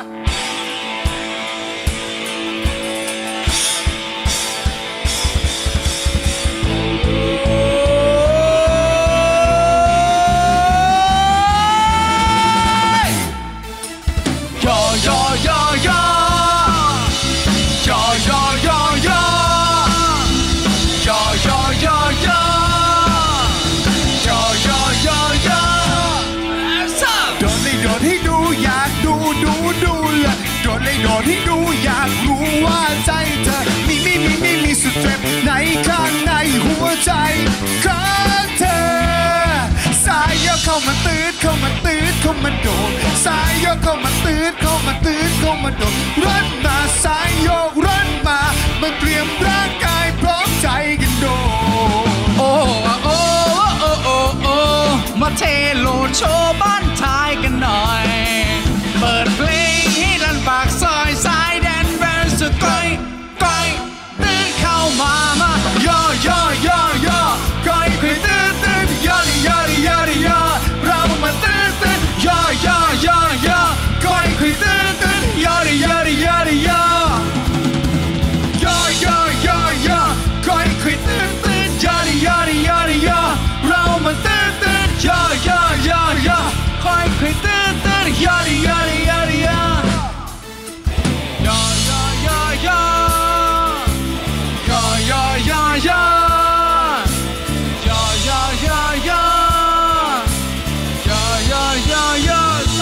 โดดให้ดูอยากรู้ว่าใจเธอมีมีมีมีมีสุดเจ็บในข้างในหัวใจของเธอสายโยกเข้ามาตืดเข้ามาตืดเข้ามาโดดสายโยกเข้ามาตืดเข้ามาตืดเข้ามาโดดรันมาสายโยกรันมามาเตรียมร่างกายพร้อมใจกันโดดโอ้โอ้โอ้โอ้โอ้มาเทโลโชว์บ้านท้ายกันหน่อยเปิดเพลงให้ลั่นปากซอยสายแดนแฟนสุดก้อยก้อยตื่นเข้ามามาย่อย่อย่อย่อก้อยคุยตื่นตื่นย่อดิย่อดิย่อดิย่อเรามาตื่นตื่นย่อย่อย่อย่อก้อยคุยตื่นตื่นย่อดิย่อดิย่อดิย่อย่อย่อย่อย่อก้อยคุยตื่นตื่นย่อดิย่อดิย่อดิย่อเรามาตื่นตื่นย่อย่อย่อย่อก้อยคุยตื่นตื่นย่อดิย่อดิย่อดิย่อย่อย่อย่อย่อย่อย่อย่อย่อย่อย่อย่อย่อย่อย่อย่อย่อย่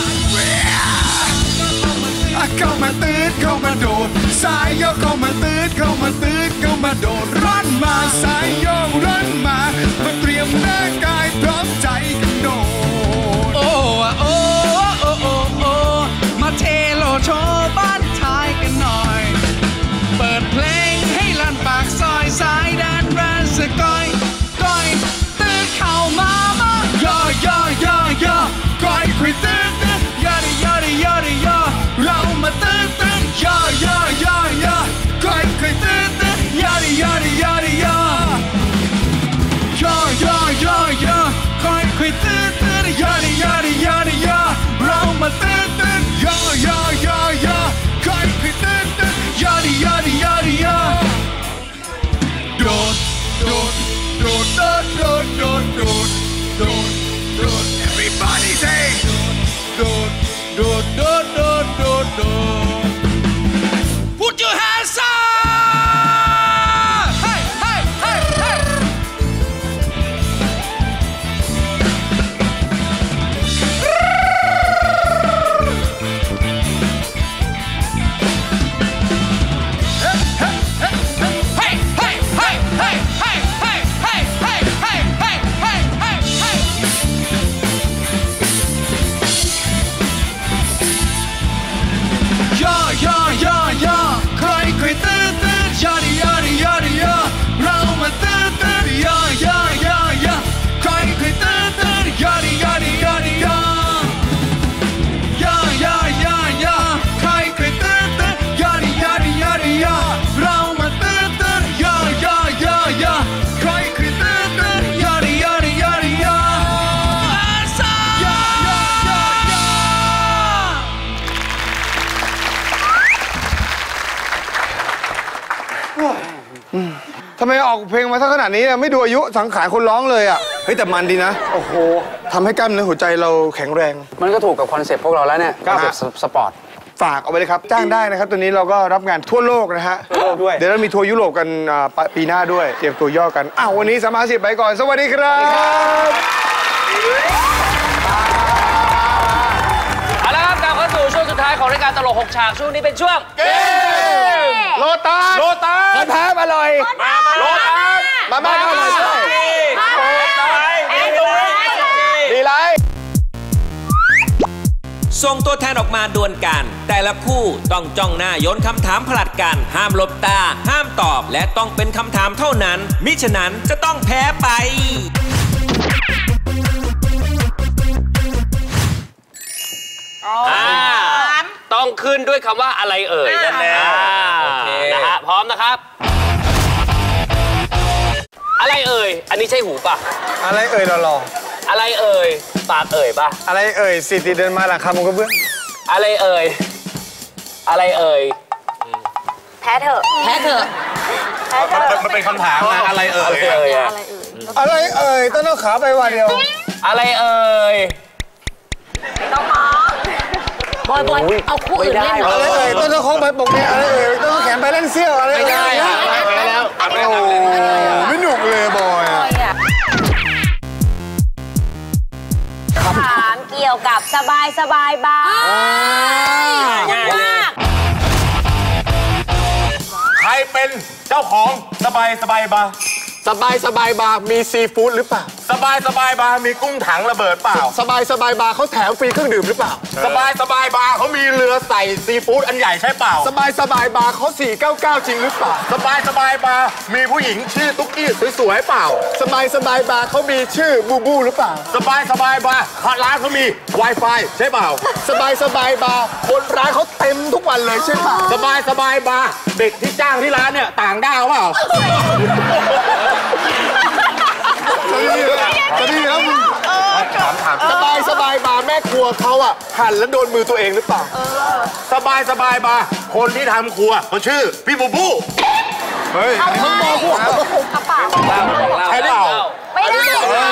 เข้ามาตืดเข้ามาโดดสายโยกเข้ามาตืดเข้ามาตืดเข้ามาโดดรันมาสายโยกรันมามาเตรียมร่างกายพร้อมใจกันโดดโอ้โอ้โอ้โอ้โอ้มาเทโลโชว์บ้านท้ายกันหน่อยเปิดเพลงให้ลั่นปากซอยสายแดนแฟนสก้อยก้อยตื่นเข้ามามาย่อย่อย่อย่อก้อยคุยตื่นตื่นย่อดิย่อดิย่อดิย่อเรามาตื่นตื่นย่อย่อย่อย่อก้อยคุยตื่นตื่นย่อดิย่อดิย่อดิย่อย่อย่อย่อย่อก้อยคุยตื่นตื่นย่อดิย่อดิย่อดิย่อเรามาตื่นตื่นย่อย่อย่อย่อก้อยคุยตื่นตื่นย่อดิย่อดิย่อดิย่อโดดโดดโดดโดดโดดโดดโดดโดด everybody say โดดโดดโดดโดดโดดโดด put your hands up hey hey hey hey ทำไมออกเพลงมาสักขนาดนี้ไม่ดูอายุสังขารคนร้องเลยอ่ะเฮ้ยแต่มันดีนะโอ้โหทำให้กล้ามเนื้อหัวใจเราแข็งแรงมันก็ถูกกับคอนเซ็ปต์พวกเราแล้วเนี่ยคอนเซ็ปต์สปอร์ตฝากเอาไว้เลยครับจ้างได้นะครับตัวนี้เราก็รับงานทั่วโลกนะฮะทั่วโลกด้วยเดี๋ยวเรามีทัวร์ยุโรปกันปีหน้าด้วยเตรียมตัวย่อกันอ้าววันนี้สามารถสิบไปก่อนสวัสดีครับเอาละครับกลับเข้าสู่ช่วงสุดท้ายของรายการตลกหกฉากช่วงนี้เป็นช่วงเกมโลตัสโลตัสคนแพ้อร่อยโลตัสมาม่าอร่อยด้วยดีไรส่งตัวแทนออกมาดวลกัน แต่ละคู่ต้องจ้องหน้าโยนคำถามผลัดกัน ห้ามหลบตา ห้ามตอบ และต้องเป็นคำถามเท่านั้น มิฉะนั้นจะต้องแพ้ไปต้องขึ้นด้วยคำว่าอะไรเอ่ยนั่นแหละนะฮะพร้อมนะครับอะไรเอ่ยอันนี้ใช่หูป่ะอะไรเอ่ยหล่ออะไรเอ่ยปากเอ่ยป่ะอะไรเอ่ยสิติเดินมาหลังคามุงกระเบื้องอะไรเอ่ยอะไรเอ่ยแพ้เถอะแพ้เถอะมันเป็นคำถามนะอะไรเอ่ยอะไรเอ่ยอะไรเอ่ยต้องเอาขาไปวันเดียวอะไรเอ่ยต้องมองบอยบอยเอาคู่อื่นเล่นอะไรเอ่ยต้องเอาของไปปกเนี่ยอะไรเอ่ยต้องเอาแขนไปเล่นเซี่ยวอะไรไม่ได้อะไปแล้วโอ้ไม่หนุกเลยบอยคำถามเกี่ยวกับสบายสบายบ้างง่ายเลยใครเป็นเจ้าของสบายสบายบาร์สบายสบายบาร์มีซีฟู้ดหรือเปล่าสบายสบายบาร์มีกุ้งถังระเบิดเปล่าสบายสบายบาร์เขาแถมฟรีเครื่องดื่มหรือเปล่าสบายสบายบาร์เขามีเรือใส่ซีฟู้ดอันใหญ่ใช่เปล่าสบายสบายบาร์เขาสี่เก้าเก้าจริงหรือเปล่าสบายสบายบาร์มีผู้หญิงชื่อตุ๊กกี้สวยๆเปล่าสบายสบายบาร์เขามีชื่อบูบูหรือเปล่าสบายสบายบาร์ร้านเขามี Wi-Fi ใช่เปล่าสบายสบายบาร์คนร้านเขาเต็มทุกวันเลยใช่เปล่าสบายสบายบาร์เด็กที่จ้างที่ร้านเนี่ยต่างด้าวเปล่าจะดีครับมึงถามถามสบายสบายบาร์แม่ครัวเขาอ่ะหั่นแล้วโดนมือตัวเองหรือเปล่าสบายสบายบาร์คนที่ทำครัวเขาชื่อพี่บูบูเฮ้ยมึงบอกกูใช่เปล่าไม่ได้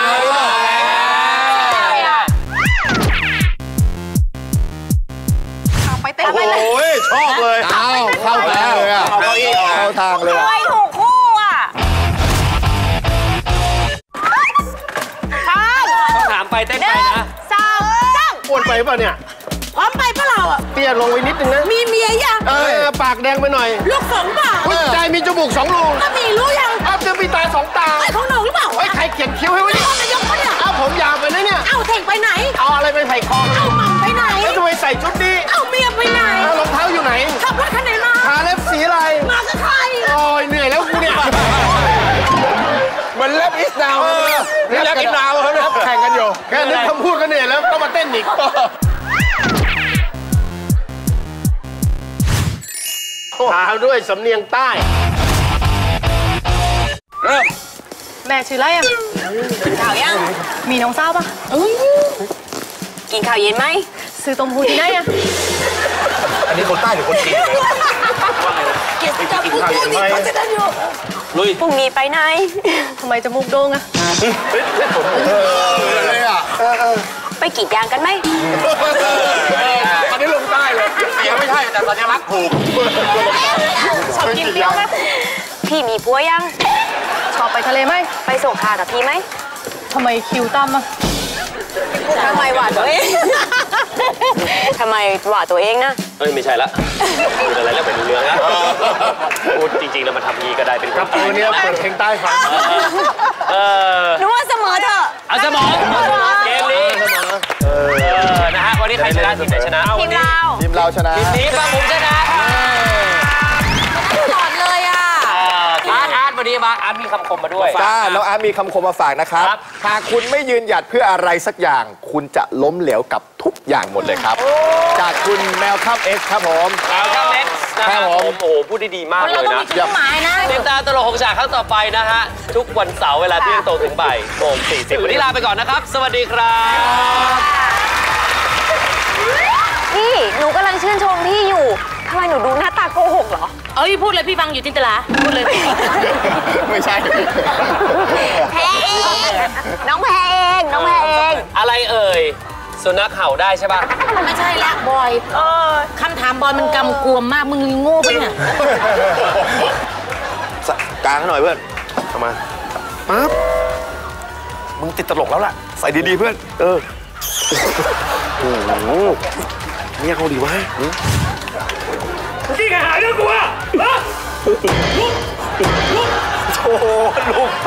ไปเต้นไปเลยโอ้ยชอบเลยอ้าวเข้าทางเลยอ่ะเข้าทางเลยไม่ถูกคู่อ่ะถามไปเต้นไปนะสามสามอ้วนไปป่ะเนี่ยพร้อมไปป่ะเราอ่ะเตี้ยลงไปนิดนึงนะมีเมียยังเออปากแดงไปหน่อยลูกสองเปล่าใจมีจมูกสองรูก็มีรู้ยังอ้าวจะมีตาสองตาไอ้ของหนูหรือเปล่าไอ้ใครเขียนคิ้วให้ไว้เนี่ยนายกเขาเนี่ยอ้าวผมยาวไปนะเนี่ยอ้าวเท่งไปไหนเอาอะไรไปไผ่คอเอาหม่ำไปไหนแล้วทำไมใส่ชุดนี้เอาเมียไปไหนเอารองเท้าอยู่ไหนขับรถคันไหนมาทาเล็บสีอะไรมากับใครโอ้ยเหนื่อยแล้วกูเนี่ยมันเล็บอิสดาวเล็บอิสดาวเขาเนี่ยแข่งกันอยู่แค่นึกคำพูดก็เหนื่อยแล้วต้องมาเต้นอีกถามด้วยสำเนียงใต้เริ่มแม่ชื่ออะไรอ่ะกินข้าวยังมีน้องสาวปะกินข้าวเย็นไหมซื้อต้มหูที่ไหนอ่ะอันนี้คนใต้หรือคนจีนเกี่ยวกับผู้พูดที่เขาจะได้อยู่ลุยพรุ่งนี้ไปไหนทำไมจมูกโด่งอ่ะเลยอ่ะไปกรีดยางกันไหมอันนี้ลงใต้เลยยังไม่ใช่แต่สัญลักษณ์ถูกชอบกินเปรี้ยวไหมพี่มีผัวยังชอบไปทะเลไหมไปส่งข่าวกับพี่ไหมทำไมคิวตั้มอ่ะทำไมหวาดตัวเองทำไมหวาดตัวเองนะเอ้ยไม่ใช่ละพูดอะไรแล้วเป็นเรื่องนะพูดจริงๆแล้วมาทำยีก็ได้เป็นครับตัวนี้เปิดเพลงใต้ฟังเออนึกว่าเสมอเถอะเอาเสมอเกมนี้เออนะฮะวันนี้ใครชนะทีมไหนชนะทีมเราทีมเราชนะทีมนี้ฟังผมชนะตลอดเลยอ่ะอาร์ตอาร์ตวันนี้มาอาร์ตมีคำคมมาด้วยจ้าน้องอาร์ตมีคำคมมาฝากนะครับหากคุณไม่ยืนหยัดเพื่ออะไรสักอย่างคุณจะล้มเหลวกับทุกอย่างหมดเลยครับจากคุณแมวคัพเอ็กซ์ครับผมแมวคัพเอ็กซ์นะครับผมโอ้โหพูดได้ดีมากเลยนะเราต้องมีจุดหมายนะติดตามตลกหกฉากครั้งต่อไปนะฮะทุกวันเสาร์เวลาเที่ยงตรงถึงบ่ายโมงสี่สิบวันนี้ลาไปก่อนนะครับสวัสดีครับพี่หนูกำลังชื่นชมพี่อยู่ทำไมหนูดูหน้าตาโกหกเหรอเอ้ยพูดเลยพี่ฟังอยู่จินตลาพูดเลยไม่ใช่แพ้เองน้องแพ้เองน้องแพ้เองอะไรเอ่ยสุนัขเห่าได้ใช่ป่ะไม่ใช่ละบอยเออคำถามบอยมันกำกวมมากมึงโง่ปะเนี่ยกลางหน่อยเพื่อนทำไมปั๊บมึงติดตลกแล้วล่ะใส่ดีๆเพื่อนเออโอ้โหเนี่ยเขาดีวะที่หาเรื่องกูอ่ะลุกลุกโอ้โหลุง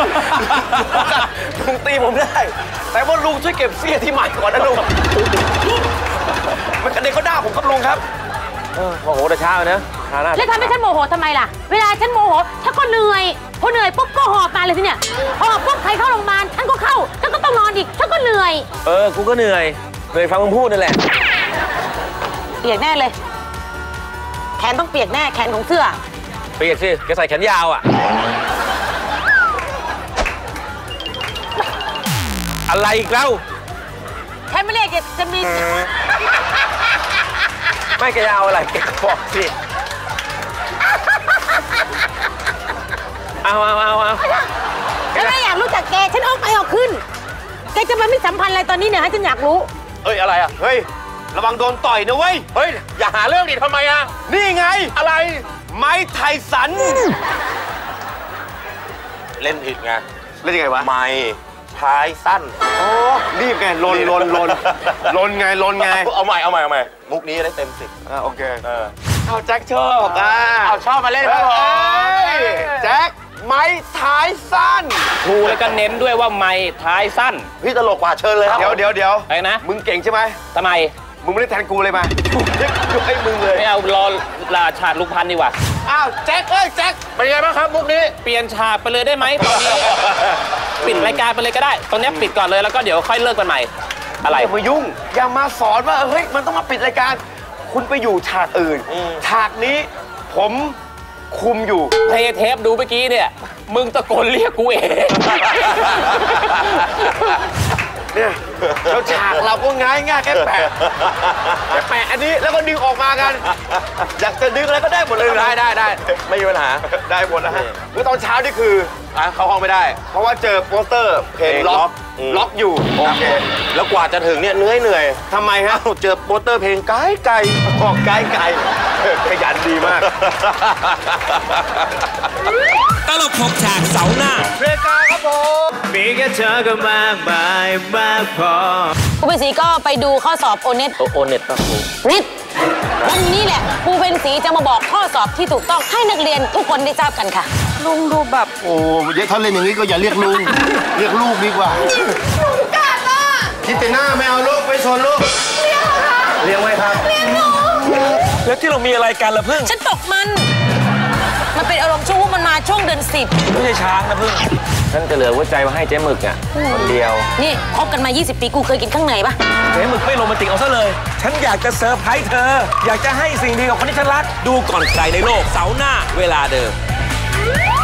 ลุงตีผมได้แต่ว่าลุงช่วยเก็บเสี้ยที่ใหม่ก่อนนะลุงมันเด็กก็ด่าผมครับลุงครับเออโอ้โหแต่เช้านะแล้วทำให้ฉันโมโหทำไมล่ะเวลาฉันโมโหฉันก็เหนื่อยพอเหนื่อยปุ๊บก็หอบมาเลยทีเนี่ยหอบปุ๊บใครเข้าโรงพยาบาลฉันก็เข้าฉันก็ต้องนอนอีกฉันก็เหนื่อยเออกูก็เหนื่อยเหนื่อยฟังมึงพูดนั่นแหละเปียกแน่เลยแขนต้องเปียกแน่แขนของเสื้อเปียกสิแกใส่แขนยาวอ่ะอะไรอีกแล้วแค่ไม่เรียกจะมีไม่แกยาวอะไรแกบอกสิเอาเอาเอาเอาฉันไม่อยากรู้จักแกฉันเอาไปเอาขึ้นแกจะมาไม่สัมพันธ์อะไรตอนนี้เนี่ยให้ฉันอยากรู้เฮ้ยอะไรอ่ะเฮ้ยระวังโดนต่อยนะเว้ยเฮ้ยอย่าหาเรื่องดิทำไมอ่ะนี่ไงอะไรไม้ไทสันเล่นผิดไงเล่นยังไงวะไม้ท้ายสั้นอ๋อรีบไงลนลนลนลนไงลนไงเอาใหม่เอาใหม่เอาใหม่มุกนี้ได้เต็มสิบอ่าโอเคเออเอาแจ็คชอบอ่าเอาชอบมาเล่นครับผมแจ็คไม้ท้ายสั้นครูแล้วก็เน้นด้วยว่าไม้ท้ายสั้นพี่ตลกกว่าเชิญเลยครับเดี๋ยวเดี๋ยวเดี๋ยวไอ้นะมึงเก่งใช่ไหมทำไมมึงไม่ได้แทนกูเลยมายกให้มึงเลยไม่เอารอลาฉากลุงพันดีกว่าอ้าวแจ็คเอ้ยแจ็คเป็นไงบ้างครับมุกนี้เปลี่ยนฉากไปเลยได้ไหมตอนนี้ปิดรายการไปเลยก็ได้ตอนนี้ปิดก่อนเลยแล้วก็เดี๋ยวค่อยเลิกกันใหม่อะไรอย่ามายุ่งอย่ามาสอนว่าเฮ้ยมันต้องมาปิดรายการคุณไปอยู่ฉากอื่นฉากนี้ผมคุมอยู่เทเทปดูเมื่อกี้เนี่ยมึงตะโกนเรียกกูเองเนี่ยแล้วฉากเราก็ง่ายง่ายแค่แปะแค่แปะอันนี้แล้วก็ดึงออกมากันอยากจะดึงอะไรก็ได้หมดเลยได้ได้ได้ไม่มีปัญหาได้หมดนะฮะเมื่อตอนเช้านี่คือเข้าห้องไม่ได้เพราะว่าเจอโปสเตอร์เพลงล็อกล็อกอยู่โอเคแล้วกว่าจะถึงเนี่ยเหนื่อยเหนื่อยทำไมฮะเจอโปสเตอร์เพลงไกลไกลออกไกลไกลขยันดีมากตลกหกฉากเสาหน้าเพลงกาครับผมมีแค่เธอก็มากมายมากพอครูเป็นศรีก็ไปดูข้อสอบโอเน็ตโอเน็ตครับครูนิดวันนี้แหละครูเป็นศรีจะมาบอกข้อสอบที่ถูกต้องให้นักเรียนทุกคนได้ทราบกันค่ะลุงดูแบบโอ้ยถ้าเล่นอย่างนี้ก็อย่าเรียกลุงเรียกลูกดีกว่าลุงกันล่ะคิดแต่หน้าไม่เอาลูกไปชนลูกเลี้ยงค่ะเลี้ยงไว้ครับเลี้ยงหนูแล้วที่เรามีอะไรกันล่ะพึ่งฉันตกมันมันเป็นอารมณ์ชั่ววูบมันมาช่วงเดือนสิบไม่ใช่ช้างนะพึ่งฉันจะเหลือหัวใจมาให้เจ๊หมึกอ่ะคนเดียวนี่คบกันมายี่สิบปีกูเคยกินข้างในปะเจ๊หมึกไม่โรแมนติกเอาซะเลยฉันอยากจะเซอร์ไพรส์เธออยากจะให้สิ่งดีกับคนที่ฉันรักดูก่อนใครในโลกเสาร์หน้าเวลาเดิม